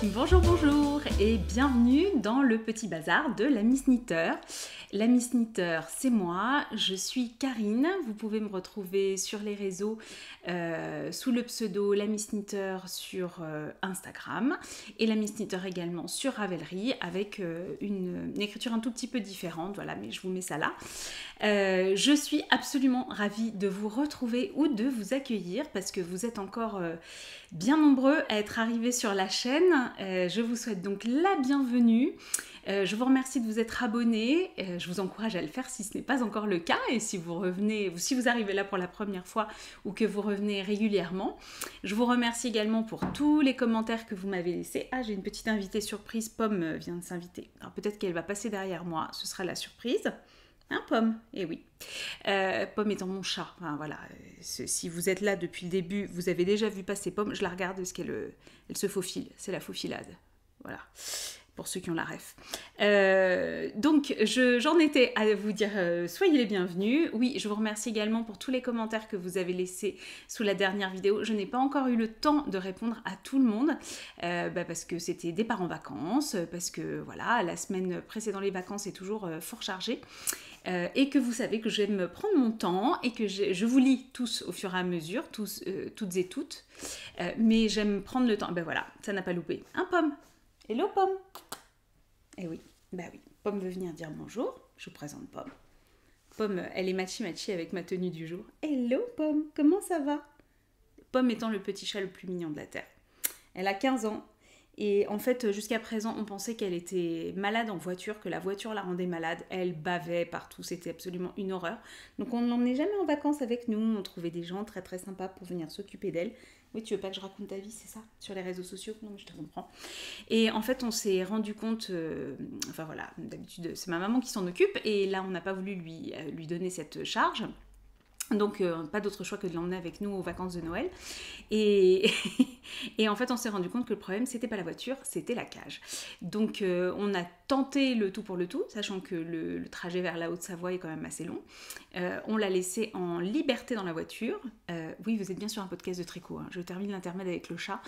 Bonjour, bonjour et bienvenue dans le petit bazar de la Miss Knitter. La Miss Knitter, c'est moi, je suis Karine. Vous pouvez me retrouver sur les réseaux sous le pseudo La Miss Knitter sur Instagram et La Miss Knitter également sur Ravelry avec une écriture un tout petit peu différente, voilà, mais je vous mets ça là. Je suis absolument ravie de vous retrouver ou de vous accueillir parce que vous êtes encore bien nombreux à être arrivés sur la chaîne. Je vous souhaite donc la bienvenue. Je vous remercie de vous être abonnés. Je vous encourage à le faire si ce n'est pas encore le cas et si vous revenez, si vous arrivez là pour la première fois ou que vous revenez régulièrement. Je vous remercie également pour tous les commentaires que vous m'avez laissés. Ah, j'ai une petite invitée surprise. Pomme vient de s'inviter. Alors peut-être qu'elle va passer derrière moi. Ce sera la surprise. Hein, Pomme? Eh oui. Pomme étant mon chat. Enfin, voilà. Si vous êtes là depuis le début, vous avez déjà vu passer Pomme. Je la regarde parce qu'elle se faufile. C'est la faufilade. Voilà. Pour ceux qui ont la ref. Donc, j'en étais à vous dire soyez les bienvenus. Oui, je vous remercie également pour tous les commentaires que vous avez laissés sous la dernière vidéo. Je n'ai pas encore eu le temps de répondre à tout le monde parce que c'était départ en vacances, parce que voilà, la semaine précédant les vacances est toujours fort chargée. Et que vous savez que j'aime me prendre mon temps et que je vous lis tous au fur et à mesure, toutes et toutes. Mais j'aime prendre le temps. Ben voilà, ça n'a pas loupé. Hein, Pomme? Hello, Pomme? Eh oui, bah oui. Pomme veut venir dire bonjour. Je vous présente Pomme. Pomme, elle est matchy avec ma tenue du jour. Hello, Pomme, comment ça va? Pomme étant le petit chat le plus mignon de la Terre. Elle a 15 ans. Et en fait, jusqu'à présent, on pensait qu'elle était malade en voiture, que la voiture la rendait malade. Elle bavait partout, c'était absolument une horreur. Donc on ne l'emmenait jamais en vacances avec nous. On trouvait des gens très très sympas pour venir s'occuper d'elle. Oui, tu veux pas que je raconte ta vie, c'est ça? Sur les réseaux sociaux? Non, mais je te comprends. Et en fait, on s'est rendu compte... enfin voilà, d'habitude, c'est ma maman qui s'en occupe. Et là, on n'a pas voulu lui donner cette charge. Donc, pas d'autre choix que de l'emmener avec nous aux vacances de Noël. Et en fait, on s'est rendu compte que le problème, c'était pas la voiture, c'était la cage. Donc, on a tenté le tout pour le tout, sachant que le trajet vers la Haute-Savoie est quand même assez long. On l'a laissé en liberté dans la voiture. Oui, vous êtes bien sur un podcast de tricot. Hein. Je termine l'intermède avec le chat.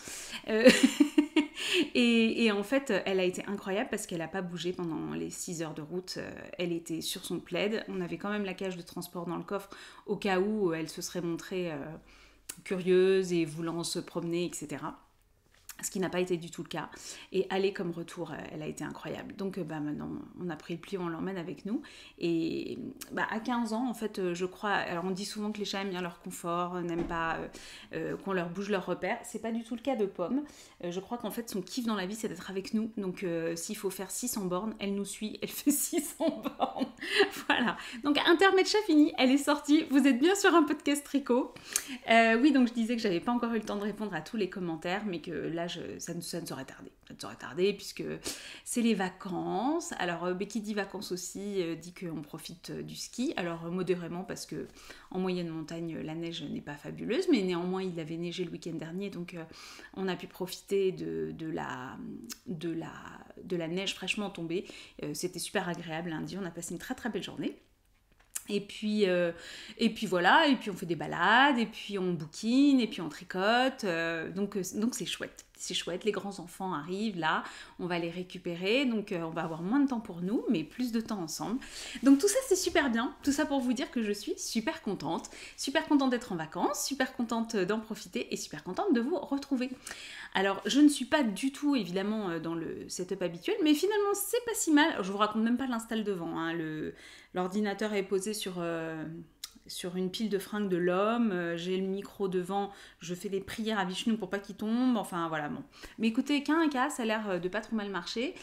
Et en fait, elle a été incroyable parce qu'elle n'a pas bougé pendant les 6 heures de route. Elle était sur son plaid. On avait quand même la cage de transport dans le coffre au cas où elle se serait montrée curieuse et voulant se promener, etc. Ce qui n'a pas été du tout le cas. Et aller comme retour, elle a été incroyable. Donc maintenant, on a pris le pli, on l'emmène avec nous. Et à 15 ans, en fait, je crois... Alors on dit souvent que les chats aiment bien leur confort, n'aiment pas qu'on leur bouge leurs repères. C'est pas du tout le cas de Pomme. Je crois qu'en fait, son kiff dans la vie, c'est d'être avec nous. Donc s'il faut faire 600 bornes, elle nous suit, elle fait 600 bornes. Voilà. Donc intermède chat fini, elle est sortie. Vous êtes bien sur un podcast tricot. Oui, donc je disais que j'avais pas encore eu le temps de répondre à tous les commentaires, mais que là, ça ne saurait tarder. Ça ne saurait tarder puisque c'est les vacances. Alors, qui dit vacances aussi, dit qu'on profite du ski. Alors, modérément parce que en moyenne montagne, la neige n'est pas fabuleuse, mais néanmoins, il avait neigé le week-end dernier, donc on a pu profiter de la neige fraîchement tombée. C'était super agréable lundi, on a passé une très très belle journée. Et puis voilà, et puis on fait des balades, et puis on bouquine, et puis on tricote, donc c'est chouette. C'est chouette, les grands-enfants arrivent là, on va les récupérer, donc on va avoir moins de temps pour nous, mais plus de temps ensemble. Donc tout ça c'est super bien, tout ça pour vous dire que je suis super contente d'être en vacances, super contente d'en profiter et super contente de vous retrouver. Alors je ne suis pas du tout évidemment dans le setup habituel, mais finalement c'est pas si mal. Alors, je vous raconte même pas l'install devant, hein. L'ordinateur est posé sur une pile de fringues de l'homme, j'ai le micro devant, je fais des prières à Vishnu pour pas qu'il tombe, enfin voilà, bon. Mais écoutez, qu'un cas, ça a l'air de pas trop mal marcher,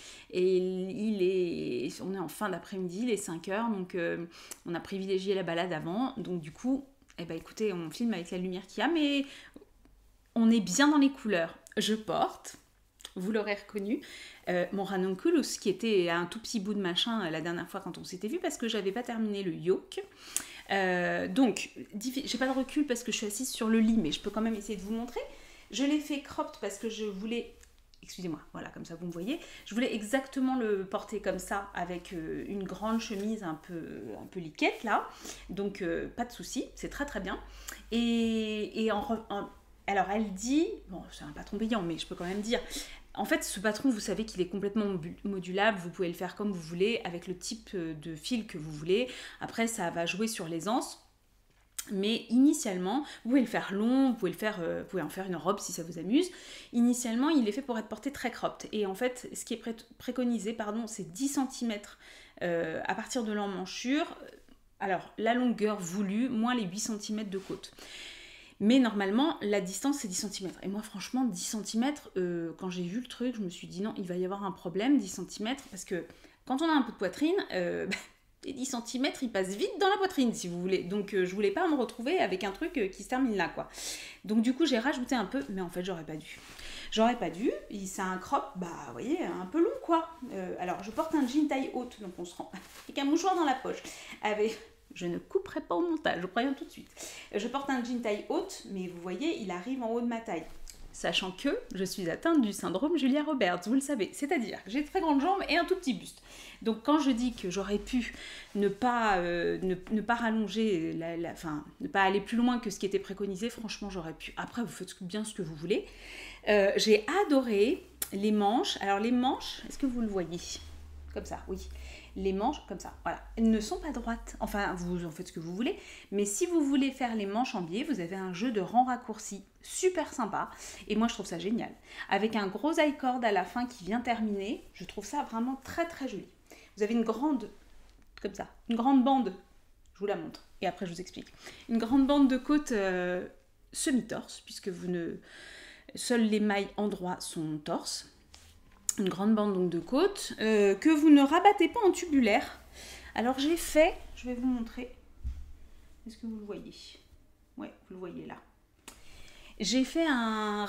et on est en fin d'après-midi, il est 5h, donc on a privilégié la balade avant, donc du coup, écoutez, on filme avec la lumière qu'il y a, mais on est bien dans les couleurs. Je porte... Vous l'aurez reconnu, mon ranunculus qui était un tout petit bout de machin la dernière fois quand on s'était vu parce que j'avais pas terminé le yoke. Donc, j'ai pas de recul parce que je suis assise sur le lit, mais je peux quand même essayer de vous montrer. Je l'ai fait cropped parce que je voulais... Excusez-moi, voilà, comme ça vous me voyez. Je voulais exactement le porter comme ça, avec une grande chemise un peu liquette, là. Donc, pas de souci, c'est très très bien. Alors, elle dit... Bon, c'est un patron payant, mais je peux quand même dire... En fait, ce patron, vous savez qu'il est complètement modulable, vous pouvez le faire comme vous voulez, avec le type de fil que vous voulez. Après, ça va jouer sur l'aisance. Mais initialement, vous pouvez le faire long, vous pouvez en faire une robe si ça vous amuse. Initialement, il est fait pour être porté très cropped. Et en fait, ce qui est préconisé, c'est 10 cm à partir de l'emmanchure. Alors, la longueur voulue, moins les 8 cm de côte. Mais normalement, la distance, c'est 10 cm. Et moi, franchement, 10 cm, quand j'ai vu le truc, je me suis dit non, il va y avoir un problème, 10 cm, parce que quand on a un peu de poitrine, les 10 cm, ils passent vite dans la poitrine, si vous voulez. Donc, je voulais pas me retrouver avec un truc qui se termine là, quoi. Donc, du coup, j'ai rajouté un peu, mais en fait, j'aurais pas dû. C'est un crop, vous voyez, un peu long, quoi. Alors, je porte un jean taille haute, donc on se rend avec un mouchoir dans la poche. Je ne couperai pas au montage, je préviens tout de suite. Je porte un jean taille haute, mais vous voyez, il arrive en haut de ma taille. Sachant que je suis atteinte du syndrome Julia Roberts, vous le savez. C'est-à-dire que j'ai de très grandes jambes et un tout petit buste. Donc quand je dis que j'aurais pu ne pas rallonger, ne pas aller plus loin que ce qui était préconisé, franchement j'aurais pu. Après vous faites bien ce que vous voulez. J'ai adoré les manches. Alors les manches, est-ce que vous le voyez? Comme ça, oui. Les manches, comme ça, voilà. Elles ne sont pas droites. Enfin, vous en faites ce que vous voulez. Mais si vous voulez faire les manches en biais, vous avez un jeu de rangs raccourcis super sympa. Et moi, je trouve ça génial. Avec un gros I-cord à la fin qui vient terminer. Je trouve ça vraiment très, très joli. Vous avez une grande, comme ça, une grande bande. Je vous la montre. Et après, je vous explique. Une grande bande de côte semi-torse, puisque seules les mailles en droit sont torse. Une grande bande donc de côte que vous ne rabattez pas en tubulaire. Alors j'ai fait, je vais vous montrer. Est-ce que vous le voyez? Ouais, vous le voyez là. J'ai fait un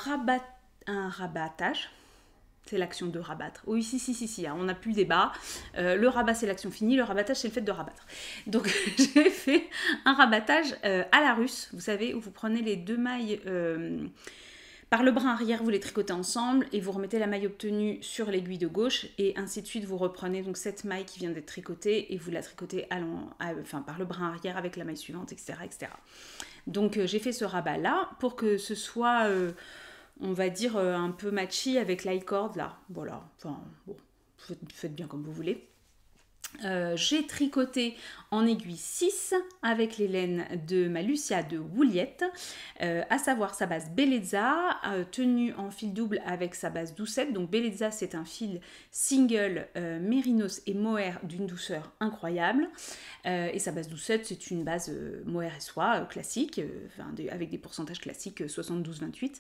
rabattage. C'est l'action de rabattre. Oui, si, on n'a plus débat. Le rabat, c'est l'action finie. Le rabattage, c'est le fait de rabattre. Donc, j'ai fait un rabattage à la russe. Vous savez, où vous prenez les deux mailles par le brin arrière, vous les tricotez ensemble et vous remettez la maille obtenue sur l'aiguille de gauche et ainsi de suite. Vous reprenez donc cette maille qui vient d'être tricotée et vous la tricotez par le brin arrière avec la maille suivante, etc. etc. Donc, j'ai fait ce rabat-là pour que ce soit... on va dire un peu matchy avec l'i-cord là, voilà, enfin bon, faites bien comme vous voulez. J'ai tricoté en aiguille 6 avec les laines de ma Lucia de Wouliette, à savoir sa base Bellezza, tenue en fil double avec sa base doucette. Donc Bellezza, c'est un fil single mérinos et mohair d'une douceur incroyable, et sa base doucette, c'est une base mohair et soie classique, avec des pourcentages classiques 72-28.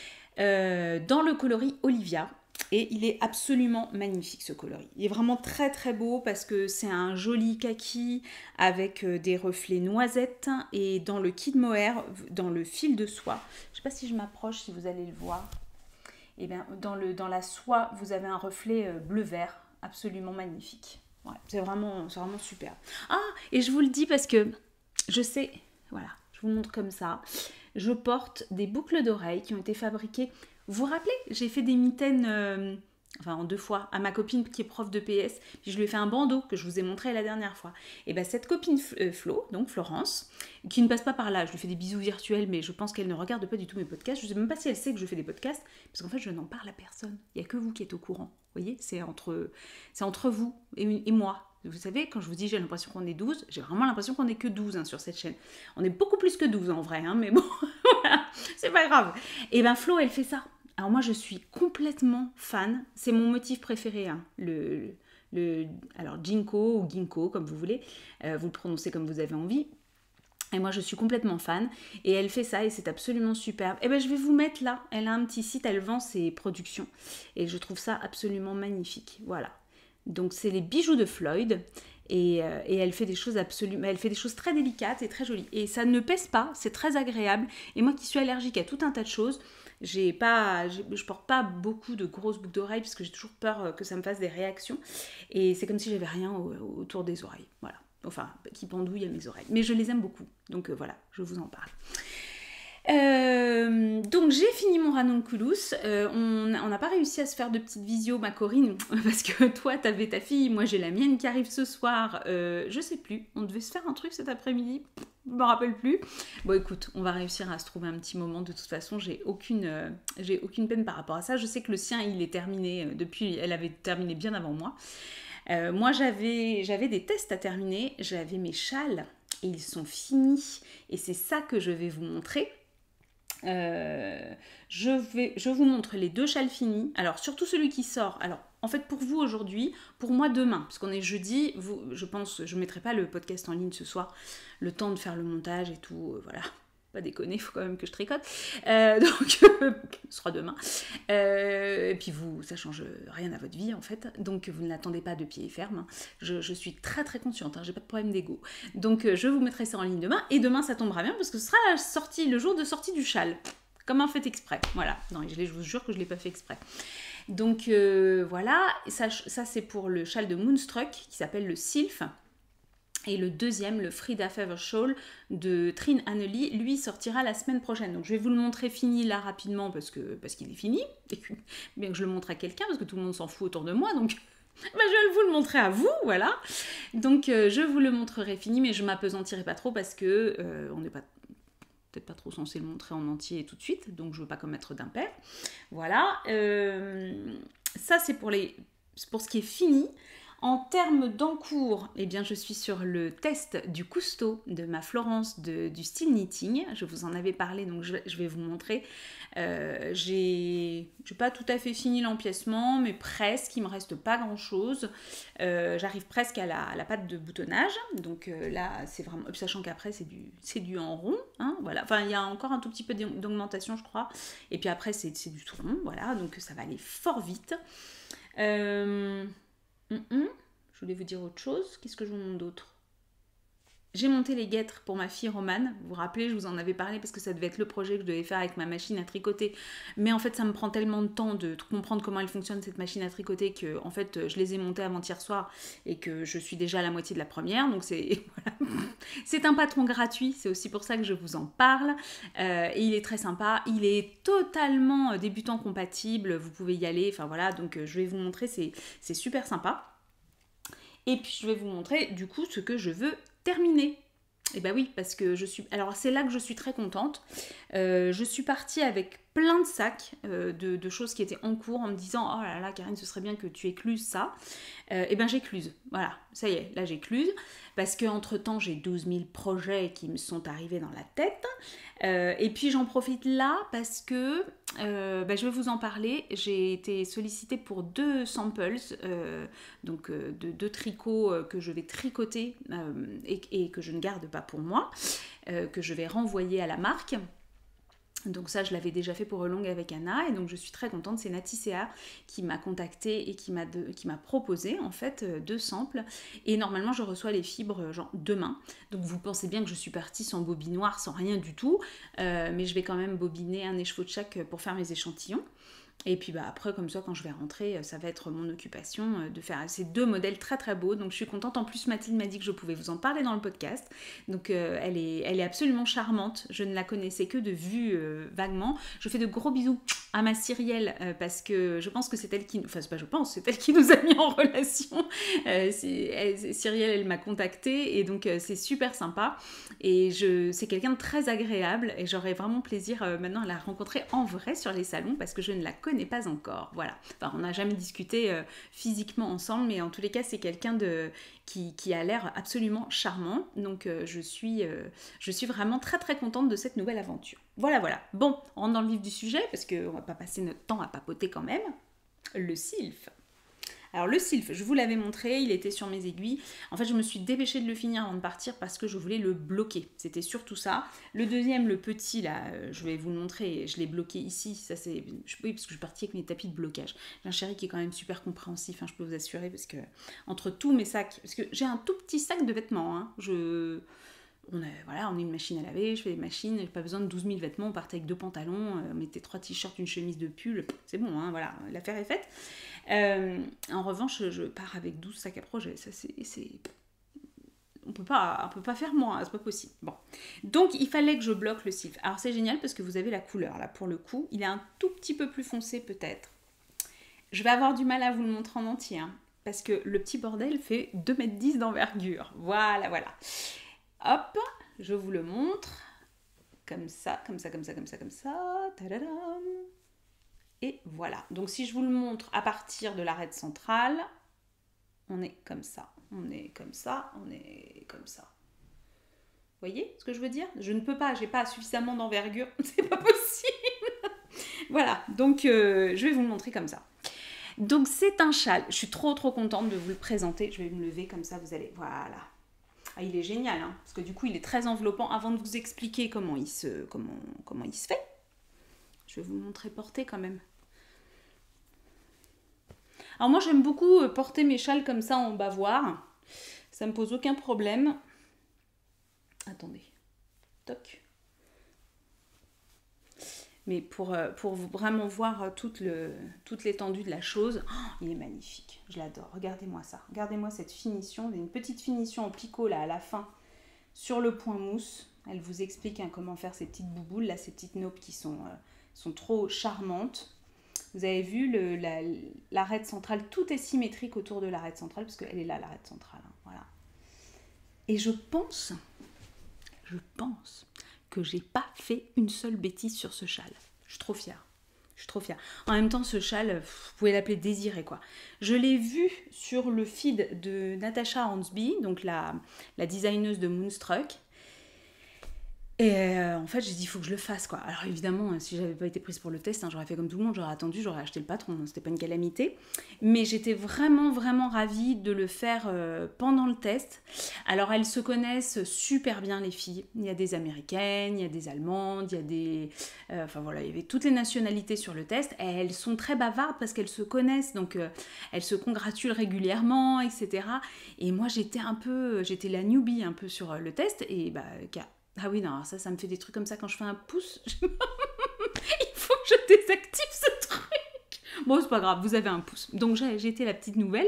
Dans le coloris Olivia, et il est absolument magnifique ce coloris. Il est vraiment très très beau parce que c'est un joli kaki avec des reflets noisettes, et dans le kid mohair, dans le fil de soie, je ne sais pas si je m'approche, si vous allez le voir, et bien dans la soie vous avez un reflet bleu-vert absolument magnifique. Ouais, c'est vraiment super. Ah, et je vous le dis parce que je sais, voilà, je vous montre comme ça. Je porte des boucles d'oreilles qui ont été fabriquées. Vous vous rappelez, j'ai fait des mitaines, en 2 fois, à ma copine qui est prof de PS. Puis je lui ai fait un bandeau que je vous ai montré la dernière fois. Et bien cette copine Flo, donc Florence, qui ne passe pas par là, je lui fais des bisous virtuels, mais je pense qu'elle ne regarde pas du tout mes podcasts. Je ne sais même pas si elle sait que je fais des podcasts, parce qu'en fait je n'en parle à personne. Il n'y a que vous qui êtes au courant. Vous voyez, c'est entre vous et moi. Vous savez, quand je vous dis j'ai l'impression qu'on est 12, j'ai vraiment l'impression qu'on n'est que 12 sur cette chaîne. On est beaucoup plus que 12 en vrai, mais bon, voilà, c'est pas grave. Et ben Flo, elle fait ça. Alors moi, je suis complètement fan. C'est mon motif préféré, hein. Alors Jinko ou Ginko, comme vous voulez. Vous le prononcez comme vous avez envie. Et moi, je suis complètement fan. Et elle fait ça et c'est absolument superbe. Et ben je vais vous mettre là. Elle a un petit site, elle vend ses productions. Et je trouve ça absolument magnifique. Voilà. Donc c'est les bijoux de Floyd et elle fait des choses très délicates et très jolies. Et ça ne pèse pas, c'est très agréable. Et moi qui suis allergique à tout un tas de choses, je porte pas beaucoup de grosses boucles d'oreilles parce que j'ai toujours peur que ça me fasse des réactions. Et c'est comme si j'avais rien autour des oreilles, voilà. Enfin, qui pendouille à mes oreilles. Mais je les aime beaucoup, donc voilà, je vous en parle. Donc j'ai fini mon ranunculus. On n'a pas réussi à se faire de petites visios, ma Corinne, parce que toi t'avais ta fille, moi j'ai la mienne qui arrive ce soir. Je sais plus, on devait se faire un truc cet après-midi, je me rappelle plus. Bon écoute, on va réussir à se trouver un petit moment. De toute façon, j'ai aucune peine par rapport à ça. Je sais que le sien il est terminé depuis, elle avait terminé bien avant moi. Moi j'avais des tests à terminer, j'avais mes châles et ils sont finis et c'est ça que je vais vous montrer. Je vous montre les 2 châles finis. Alors surtout celui qui sort. Alors en fait pour vous aujourd'hui, pour moi demain, parce qu'on est jeudi, je pense, je ne mettrai pas le podcast en ligne ce soir, le temps de faire le montage et tout, voilà. Pas déconner, il faut quand même que je tricote. Donc, ce sera demain. Et puis vous, ça change rien à votre vie en fait. Donc vous ne l'attendez pas de pied ferme. Je suis très très consciente, hein, j'ai pas de problème d'ego. Donc je vous mettrai ça en ligne demain. Et demain ça tombera bien parce que ce sera le jour de sortie du châle. Comme un fait exprès. Voilà. Non, je vous jure que je ne l'ai pas fait exprès. Donc voilà. Ça c'est pour le châle de Moonstruck qui s'appelle le Sylph. Et le deuxième, le Frida Feather Shawl de Trine Anneli, lui sortira la semaine prochaine. Donc je vais vous le montrer fini là rapidement parce qu'il est fini. Et bien que je le montre à quelqu'un parce que tout le monde s'en fout autour de moi. Donc je vais vous le montrer à vous, voilà. Donc je vous le montrerai fini, mais je m'appesantirai pas trop parce que on n'est pas peut-être pas trop censé le montrer en entier tout de suite. Donc je ne veux pas commettre d'impair. Voilà. Ça c'est pour ce qui est fini. En termes d'encours, eh bien, je suis sur le test du Cousteau de ma Florence du style knitting. Je vous en avais parlé, donc je vais vous montrer. J'ai pas tout à fait fini l'empiècement, mais presque. Il me reste pas grand-chose. J'arrive presque à la patte de boutonnage. Donc là, c'est vraiment... Sachant qu'après, c'est du en rond. Hein, voilà. Enfin, il y a encore un tout petit peu d'augmentation, je crois. Et puis après, c'est du tout rond. Voilà. Donc ça va aller fort vite. Je voulais vous dire autre chose. Qu'est-ce que je vous montre d'autre? J'ai monté les guêtres pour ma fille Romane. Vous vous rappelez, je vous en avais parlé parce que ça devait être le projet que je devais faire avec ma machine à tricoter. Mais en fait, ça me prend tellement de temps de comprendre comment elle fonctionne cette machine à tricoter que en fait, je les ai montées avant-hier soir et que je suis déjà à la moitié de la première. Donc c'est voilà. C'est un patron gratuit. C'est aussi pour ça que je vous en parle. Et il est très sympa. Il est totalement débutant compatible. Vous pouvez y aller. Enfin voilà. Donc je vais vous montrer. C'est super sympa. Et puis je vais vous montrer du coup ce que je veux terminer. Et bah oui, parce que alors c'est là que je suis très contente. Je suis partie avec plein de sacs de choses qui étaient en cours en me disant oh là là Karine, ce serait bien que tu écluses ça. Et ben j'écluse, voilà, ça y est, là j'écluse. Parce qu'entre temps j'ai 12 000 projets qui me sont arrivés dans la tête. Et puis j'en profite là parce que je vais vous en parler. J'ai été sollicitée pour 2 samples, donc de 2 tricots que je vais tricoter et que je ne garde pas pour moi, que je vais renvoyer à la marque. Donc ça, je l'avais déjà fait pour Long avec Anna, et donc je suis très contente. C'est Naticea qui m'a contactée et qui m'a proposé en fait 2 samples. Et normalement, je reçois les fibres genre demain. Donc vous pensez bien que je suis partie sans bobinoir, sans rien du tout. Mais je vais quand même bobiner un écheveau de chaque pour faire mes échantillons. Et puis après, comme ça, quand je vais rentrer, ça va être mon occupation de faire ces 2 modèles très très beaux. Donc je suis contente. En plus, Mathilde m'a dit que je pouvais vous en parler dans le podcast. Donc elle est absolument charmante. Je ne la connaissais que de vue vaguement. Je fais de gros bisous à ma Cyrielle parce que je pense que c'est elle qui... Enfin, c'est pas je pense, c'est elle qui nous a mis en relation. Cyrielle, elle m'a contactée et donc c'est super sympa. Et c'est quelqu'un de très agréable et j'aurais vraiment plaisir maintenant à la rencontrer en vrai sur les salons parce que je ne la connais pas encore, voilà. Enfin, on n'a jamais discuté physiquement ensemble, mais en tous les cas, c'est quelqu'un qui a l'air absolument charmant. Donc, je suis vraiment très très contente de cette nouvelle aventure. Voilà. Bon, on rentre dans le vif du sujet parce qu'on va pas passer notre temps à papoter quand même. Le Sylph. Alors le Sylph, je vous l'avais montré, il était sur mes aiguilles. En fait, je me suis dépêchée de le finir avant de partir parce que je voulais le bloquer. C'était surtout ça. Le deuxième, le petit, là, je vais vous le montrer. Je l'ai bloqué ici. Ça, oui, parce que je suis partie avec mes tapis de blocage. J'ai un chéri qui est quand même super compréhensif, hein, je peux vous assurer, parce que entre tous mes sacs... Parce que j'ai un tout petit sac de vêtements, hein. On a une machine à laver, je fais des machines, j'ai pas besoin de 12 000 vêtements, on partait avec 2 pantalons, on mettait 3 t-shirts, une chemise de pull, c'est bon, hein, voilà, l'affaire est faite. En revanche, je pars avec 12 sacs à projet, ça on peut pas faire moins, hein, c'est pas possible. Bon, donc il fallait que je bloque le cif. Alors c'est génial parce que vous avez la couleur là pour le coup. Il est un tout petit peu plus foncé peut-être. Je vais avoir du mal à vous le montrer en entier, hein, parce que le petit bordel fait 2,10 m d'envergure. Voilà, voilà. Hop, je vous le montre. Comme ça, comme ça, comme ça, comme ça, comme ça. Tadadam. Et voilà. Donc si je vous le montre à partir de l'arête centrale, on est comme ça. On est comme ça, on est comme ça. Vous voyez ce que je veux dire? Je ne peux pas, j'ai pas suffisamment d'envergure. C'est pas possible. Voilà, donc je vais vous le montrer comme ça. Donc c'est un châle, je suis trop contente de vous le présenter, je vais me lever comme ça, vous allez, voilà. Ah, il est génial, hein, parce que du coup il est très enveloppant. Avant de vous expliquer comment il se fait, je vais vous le montrer porté quand même. Alors moi j'aime beaucoup porter mes châles comme ça en bavoir, ça me pose aucun problème. Attendez, toc. Mais pour vraiment voir toute l'étendue de la chose, oh, il est magnifique, je l'adore. Regardez-moi ça, regardez-moi cette finition, il y a une petite finition en picot là à la fin sur le point mousse. Elle vous explique hein, comment faire ces petites bouboules, là, ces petites naupes qui sont trop charmantes. Vous avez vu l'arête centrale, tout est symétrique autour de l'arête centrale, parce qu'elle est là l'arête centrale, hein, voilà. Et je pense que j'ai pas fait une seule bêtise sur ce châle. Je suis trop fière. Je suis trop fière. En même temps, ce châle, vous pouvez l'appeler désiré, quoi. Je l'ai vu sur le feed de Natasha Hansby, donc la designeuse de Moonstruck. Et en fait, j'ai dit, il faut que je le fasse, quoi. Alors évidemment, si j'avais pas été prise pour le test, hein, j'aurais fait comme tout le monde, j'aurais attendu, j'aurais acheté le patron, hein, c'était pas une calamité. Mais j'étais vraiment ravie de le faire pendant le test. Alors elles se connaissent super bien, les filles. Il y a des Américaines, il y a des Allemandes, il y a des... enfin voilà, il y avait toutes les nationalités sur le test. Et elles sont très bavardes parce qu'elles se connaissent, donc elles se congratulent régulièrement, etc. Et moi, j'étais la newbie un peu sur le test, et bah... Ah oui, non, ça me fait des trucs comme ça quand je fais un pouce. Il faut que je désactive ce truc. Bon, c'est pas grave, vous avez un pouce. Donc j'ai été la petite nouvelle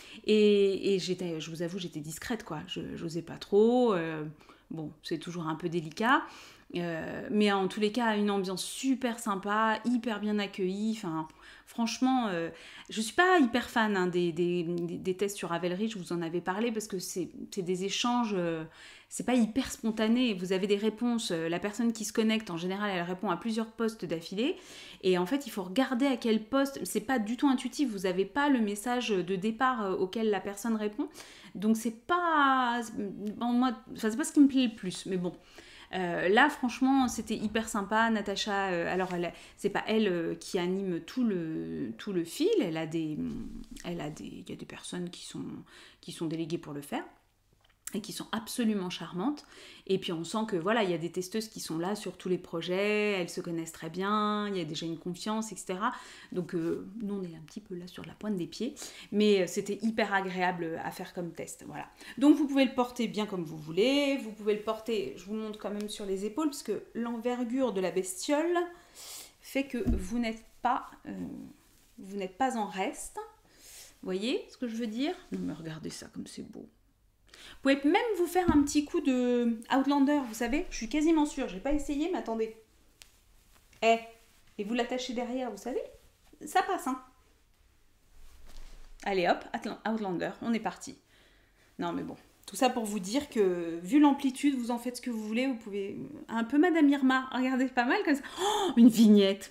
et je vous avoue, j'étais discrète, quoi. J'osais pas trop. Bon, c'est toujours un peu délicat. Mais en tous les cas, une ambiance super sympa, hyper bien accueillie. Enfin, franchement, je suis pas hyper fan hein, des tests sur Ravelry, je vous en avais parlé, parce que c'est des échanges, c'est pas hyper spontané. Vous avez des réponses, la personne qui se connecte, en général, elle répond à plusieurs posts d'affilée. Et en fait, il faut regarder à quel poste, c'est pas du tout intuitif, vous avez pas le message de départ auquel la personne répond. Donc c'est pas... Bon, moi, enfin, c'est pas ce qui me plaît le plus, mais bon... là franchement c'était hyper sympa. Natacha, alors c'est pas elle qui anime tout le fil, il y a des personnes qui sont déléguées pour le faire et qui sont absolument charmantes, et puis on sent que voilà, il y a des testeuses qui sont là sur tous les projets, elles se connaissent très bien, il y a déjà une confiance, etc. Donc nous on est un petit peu là sur la pointe des pieds, mais c'était hyper agréable à faire comme test, voilà. Donc vous pouvez le porter bien comme vous voulez, vous pouvez le porter, je vous montre quand même sur les épaules, parce que l'envergure de la bestiole fait que vous n'êtes pas en reste, vous voyez ce que je veux dire? Non mais regardez ça comme c'est beau. Vous pouvez même vous faire un petit coup de Outlander, vous savez, je suis quasiment sûre, j'ai pas essayé, mais attendez. Et vous l'attachez derrière, vous savez, ça passe, hein. Allez hop, Outlander, on est parti. Non mais bon, tout ça pour vous dire que, vu l'amplitude, vous en faites ce que vous voulez, vous pouvez... Un peu Madame Irma, regardez, pas mal comme ça. Oh, une vignette.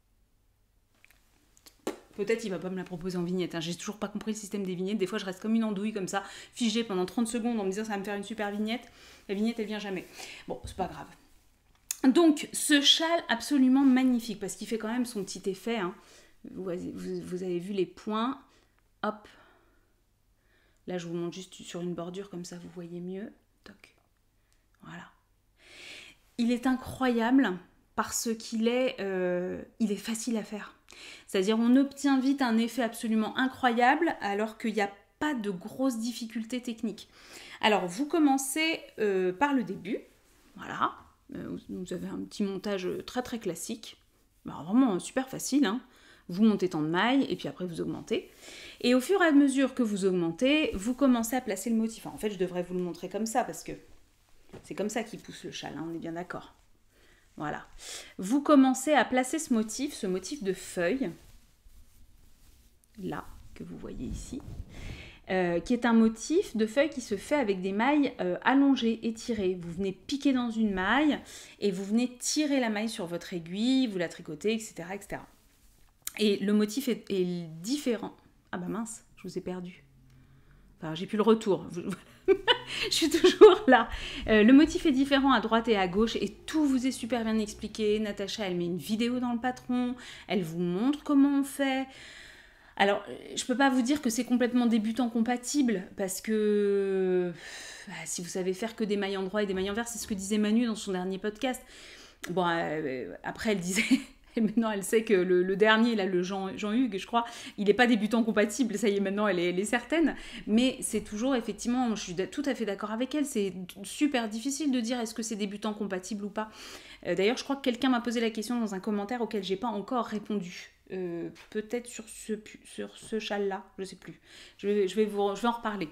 Peut-être il va pas me la proposer en vignette, hein. J'ai toujours pas compris le système des vignettes. Des fois je reste comme une andouille comme ça, figée pendant 30 secondes en me disant ça va me faire une super vignette. La vignette elle vient jamais. Bon, c'est pas grave. Donc ce châle absolument magnifique, parce qu'il fait quand même son petit effet, hein. Vous avez vu les points. Hop. Là je vous montre juste sur une bordure comme ça vous voyez mieux. Toc. Voilà. Il est incroyable parce qu'il est facile à faire. C'est-à-dire on obtient vite un effet absolument incroyable alors qu'il n'y a pas de grosses difficultés techniques. Alors vous commencez par le début, voilà, vous avez un petit montage très classique, alors, vraiment super facile, hein. Vous montez tant de mailles et puis après vous augmentez. Et au fur et à mesure que vous augmentez, vous commencez à placer le motif. Enfin, en fait, je devrais vous le montrer comme ça parce que c'est comme ça qu'il pousse le châle, hein, on est bien d'accord. Voilà. Vous commencez à placer ce motif de feuille, là, que vous voyez ici, qui est un motif de feuille qui se fait avec des mailles allongées, étirées. Vous venez piquer dans une maille et vous venez tirer la maille sur votre aiguille, vous la tricotez, etc. etc. Et le motif est différent. Ah bah mince, je vous ai perdu. Enfin, j'ai plus le retour. Je suis toujours là. Le motif est différent à droite et à gauche et tout vous est super bien expliqué. Natacha, elle met une vidéo dans le patron. Elle vous montre comment on fait. Alors, je peux pas vous dire que c'est complètement débutant compatible parce que si vous savez faire que des mailles endroits et des mailles envers, c'est ce que disait Manu dans son dernier podcast. Bon, après, elle disait... Maintenant, elle sait que le dernier, là, le Jean-Hugues, je crois, il n'est pas débutant compatible. Ça y est, maintenant, elle est certaine. Mais c'est toujours, effectivement, je suis tout à fait d'accord avec elle. C'est super difficile de dire est-ce que c'est débutant compatible ou pas. D'ailleurs, je crois que quelqu'un m'a posé la question dans un commentaire auquel j'ai pas encore répondu. Peut-être sur ce châle-là, je sais plus. Je vais en reparler.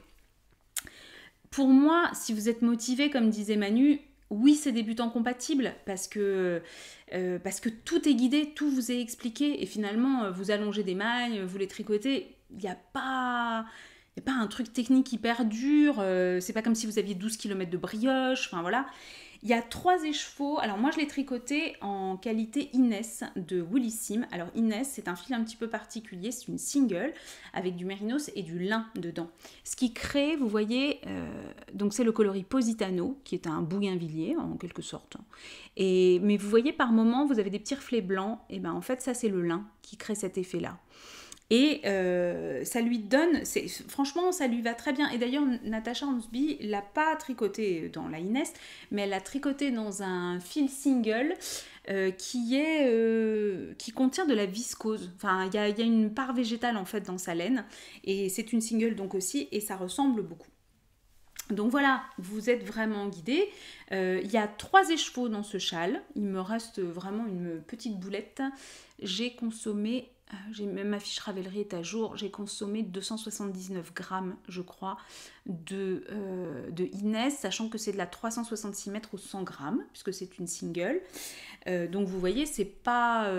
Pour moi, si vous êtes motivé, comme disait Manu, oui, c'est débutant compatible parce que tout est guidé, tout vous est expliqué et finalement, vous allongez des mailles, vous les tricotez, il n'y a pas un truc technique hyper dur, c'est pas comme si vous aviez 12 km de brioche, enfin voilà. Il y a 3 écheveaux, alors moi je l'ai tricoté en qualité Inès de Woolissime. Alors Inès, c'est un fil un petit peu particulier, c'est une single avec du mérinos et du lin dedans. Ce qui crée, vous voyez, donc c'est le coloris Positano, qui est un bougainvillier en quelque sorte. Mais vous voyez par moment, vous avez des petits reflets blancs, et ben en fait ça c'est le lin qui crée cet effet-là. Et ça lui donne, franchement ça lui va très bien. Et d'ailleurs Natacha Hansby l'a pas tricoté dans la Inès, mais elle l'a tricoté dans un fil single qui contient de la viscose. Enfin il y a une part végétale en fait dans sa laine et c'est une single donc aussi et ça ressemble beaucoup. Donc voilà, vous êtes vraiment guidés. Il y a 3 écheveaux dans ce châle. Il me reste vraiment une petite boulette. J'ai consommé... même ma fiche Ravelry est à jour, j'ai consommé 279 grammes, je crois, de Inès, sachant que c'est de la 366 mètres ou 100 grammes, puisque c'est une single. Donc vous voyez, c'est pas...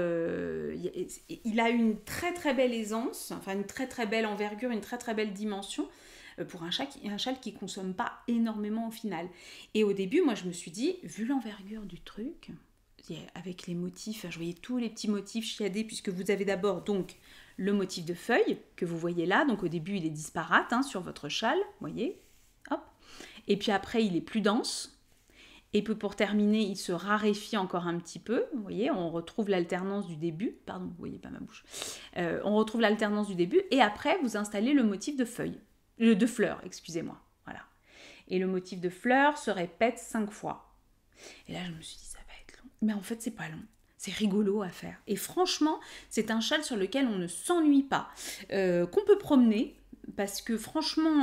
il a une très très belle aisance, enfin une très très belle envergure, une très très belle dimension, pour un châle qui consomme pas énormément au final. Et au début, moi je me suis dit, vu l'envergure du truc... avec les motifs, je voyais tous les petits motifs chiadés puisque vous avez d'abord donc le motif de feuille que vous voyez là, donc au début il est disparate sur votre châle, vous voyez, hop, et puis après il est plus dense, et puis pour terminer il se raréfie encore un petit peu, vous voyez, on retrouve l'alternance du début, pardon, vous voyez pas ma bouche, on retrouve l'alternance du début, et après vous installez le motif de feuille, de fleurs, excusez-moi, voilà, et le motif de fleurs se répète 5 fois, et là je me suis dit, mais en fait c'est pas long, c'est rigolo à faire et franchement c'est un châle sur lequel on ne s'ennuie pas, qu'on peut promener parce que franchement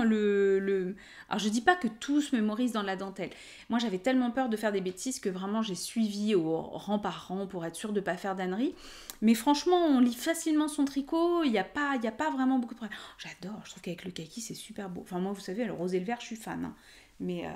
alors je dis pas que tout se mémorise dans la dentelle, moi j'avais tellement peur de faire des bêtises que vraiment j'ai suivi au rang par rang pour être sûre de pas faire d'âneries, mais franchement on lit facilement son tricot, il y a pas vraiment beaucoup de problèmes. J'adore, je trouve qu'avec le kaki c'est super beau, enfin moi vous savez le rose et le vert je suis fan, mais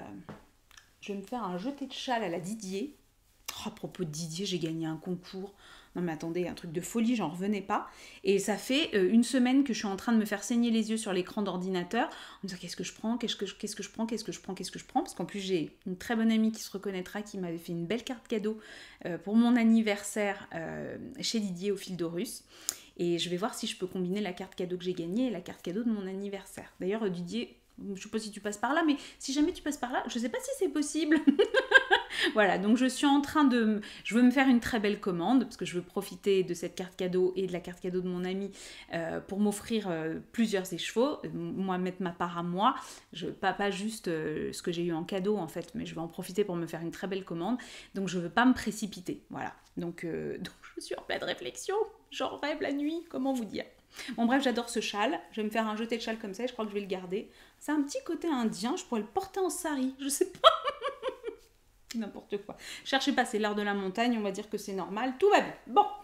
je vais me faire un jeté de châle à la Didier. Oh, à propos de Didier, j'ai gagné un concours. Non mais attendez, un truc de folie, j'en revenais pas. Et ça fait une semaine que je suis en train de me faire saigner les yeux sur l'écran d'ordinateur. En me disant qu'est-ce que je prends, qu'est-ce que je prends. Parce qu'en plus j'ai une très bonne amie qui se reconnaîtra, qui m'avait fait une belle carte cadeau pour mon anniversaire chez Didier au Fil d'Horus. Et je vais voir si je peux combiner la carte cadeau que j'ai gagnée et la carte cadeau de mon anniversaire. D'ailleurs Didier, je ne sais pas si tu passes par là, mais si jamais tu passes par là, je ne sais pas si c'est possible. Voilà, donc je suis en train de... Je veux me faire une très belle commande, parce que je veux profiter de cette carte cadeau et de la carte cadeau de mon ami pour m'offrir plusieurs écheveaux, moi mettre ma part à moi, pas juste ce que j'ai eu en cadeau en fait, mais je vais en profiter pour me faire une très belle commande, donc je ne veux pas me précipiter, voilà. Donc je suis en pleine réflexion, j'en rêve la nuit, comment vous dire. Bon bref, j'adore ce châle, je vais me faire un jeté de châle comme ça et je crois que je vais le garder. C'est un petit côté indien, je pourrais le porter en sari, je sais pas. N'importe quoi. Cherchez pas, c'est l'art de la montagne, on va dire que c'est normal, tout va bien. Bon,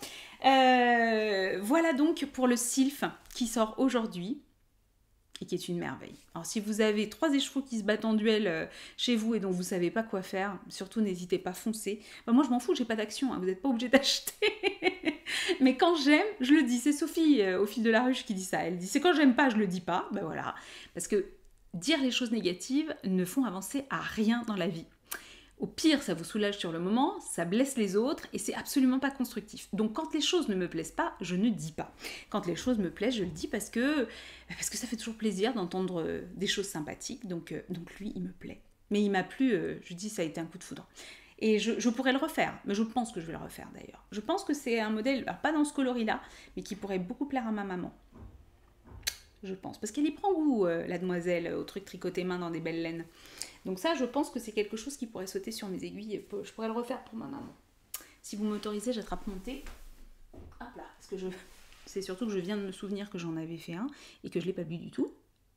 Voilà donc pour le Sylph qui sort aujourd'hui et qui est une merveille. Alors si vous avez 3 écheveaux qui se battent en duel chez vous et dont vous ne savez pas quoi faire, surtout n'hésitez pas, foncez. Enfin, moi je m'en fous, j'ai pas d'action, hein, vous n'êtes pas obligé d'acheter. Mais quand j'aime, je le dis. C'est Sophie au fil de la ruche qui dit ça. Elle dit c'est quand j'aime pas, je le dis pas. Ben voilà. Parce que dire les choses négatives ne font avancer à rien dans la vie. Au pire, ça vous soulage sur le moment, ça blesse les autres et c'est absolument pas constructif. Donc quand les choses ne me plaisent pas, je ne dis pas. Quand les choses me plaisent, je le dis parce que ça fait toujours plaisir d'entendre des choses sympathiques. Donc lui, il me plaît. Mais il m'a plu, je dis, ça a été un coup de foudre. Et je pourrais le refaire, mais je pense que je vais le refaire d'ailleurs. Je pense que c'est un modèle, alors pas dans ce coloris-là, mais qui pourrait beaucoup plaire à ma maman. Je pense. Parce qu'elle y prend goût, la demoiselle, au truc tricoté main dans des belles laines. Donc ça, je pense que c'est quelque chose qui pourrait sauter sur mes aiguilles. Je pourrais le refaire pour ma maman. Si vous m'autorisez, j'attrape mon thé. Hop là, parce que c'est surtout que je viens de me souvenir que j'en avais fait un et que je ne l'ai pas bu du tout.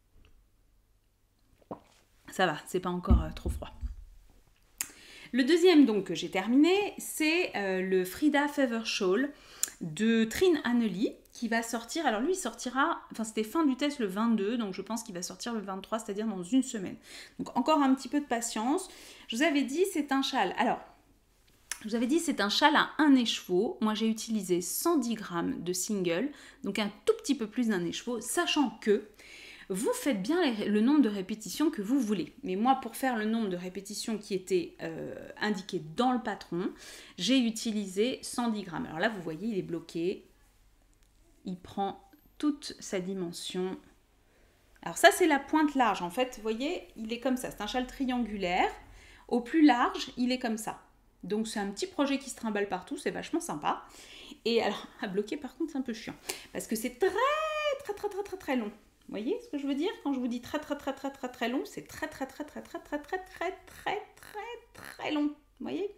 Ça va, c'est pas encore trop froid. Le deuxième donc que j'ai terminé, c'est le Frida Feather Shawl de Trine Anneli qui va sortir. Alors lui, il sortira, enfin c'était fin du test le 22, donc je pense qu'il va sortir le 23, c'est-à-dire dans une semaine. Donc encore un petit peu de patience. Je vous avais dit, c'est un châle. Alors, je vous avais dit, c'est un châle à 1 écheveau. Moi, j'ai utilisé 110 grammes de single, donc un tout petit peu plus d'1 écheveau, sachant que vous faites bien le nombre de répétitions que vous voulez. Mais moi, pour faire le nombre de répétitions qui était indiqué dans le patron, j'ai utilisé 110 grammes. Alors là, vous voyez, il est bloqué. Il prend toute sa dimension. Alors ça, c'est la pointe large. En fait, vous voyez, il est comme ça. C'est un châle triangulaire. Au plus large, il est comme ça. Donc, c'est un petit projet qui se trimballe partout. C'est vachement sympa. Et alors, à bloquer, par contre, c'est un peu chiant. Parce que c'est très long. Vous voyez ce que je veux dire? Quand je vous dis très long, c'est très long. Vous voyez?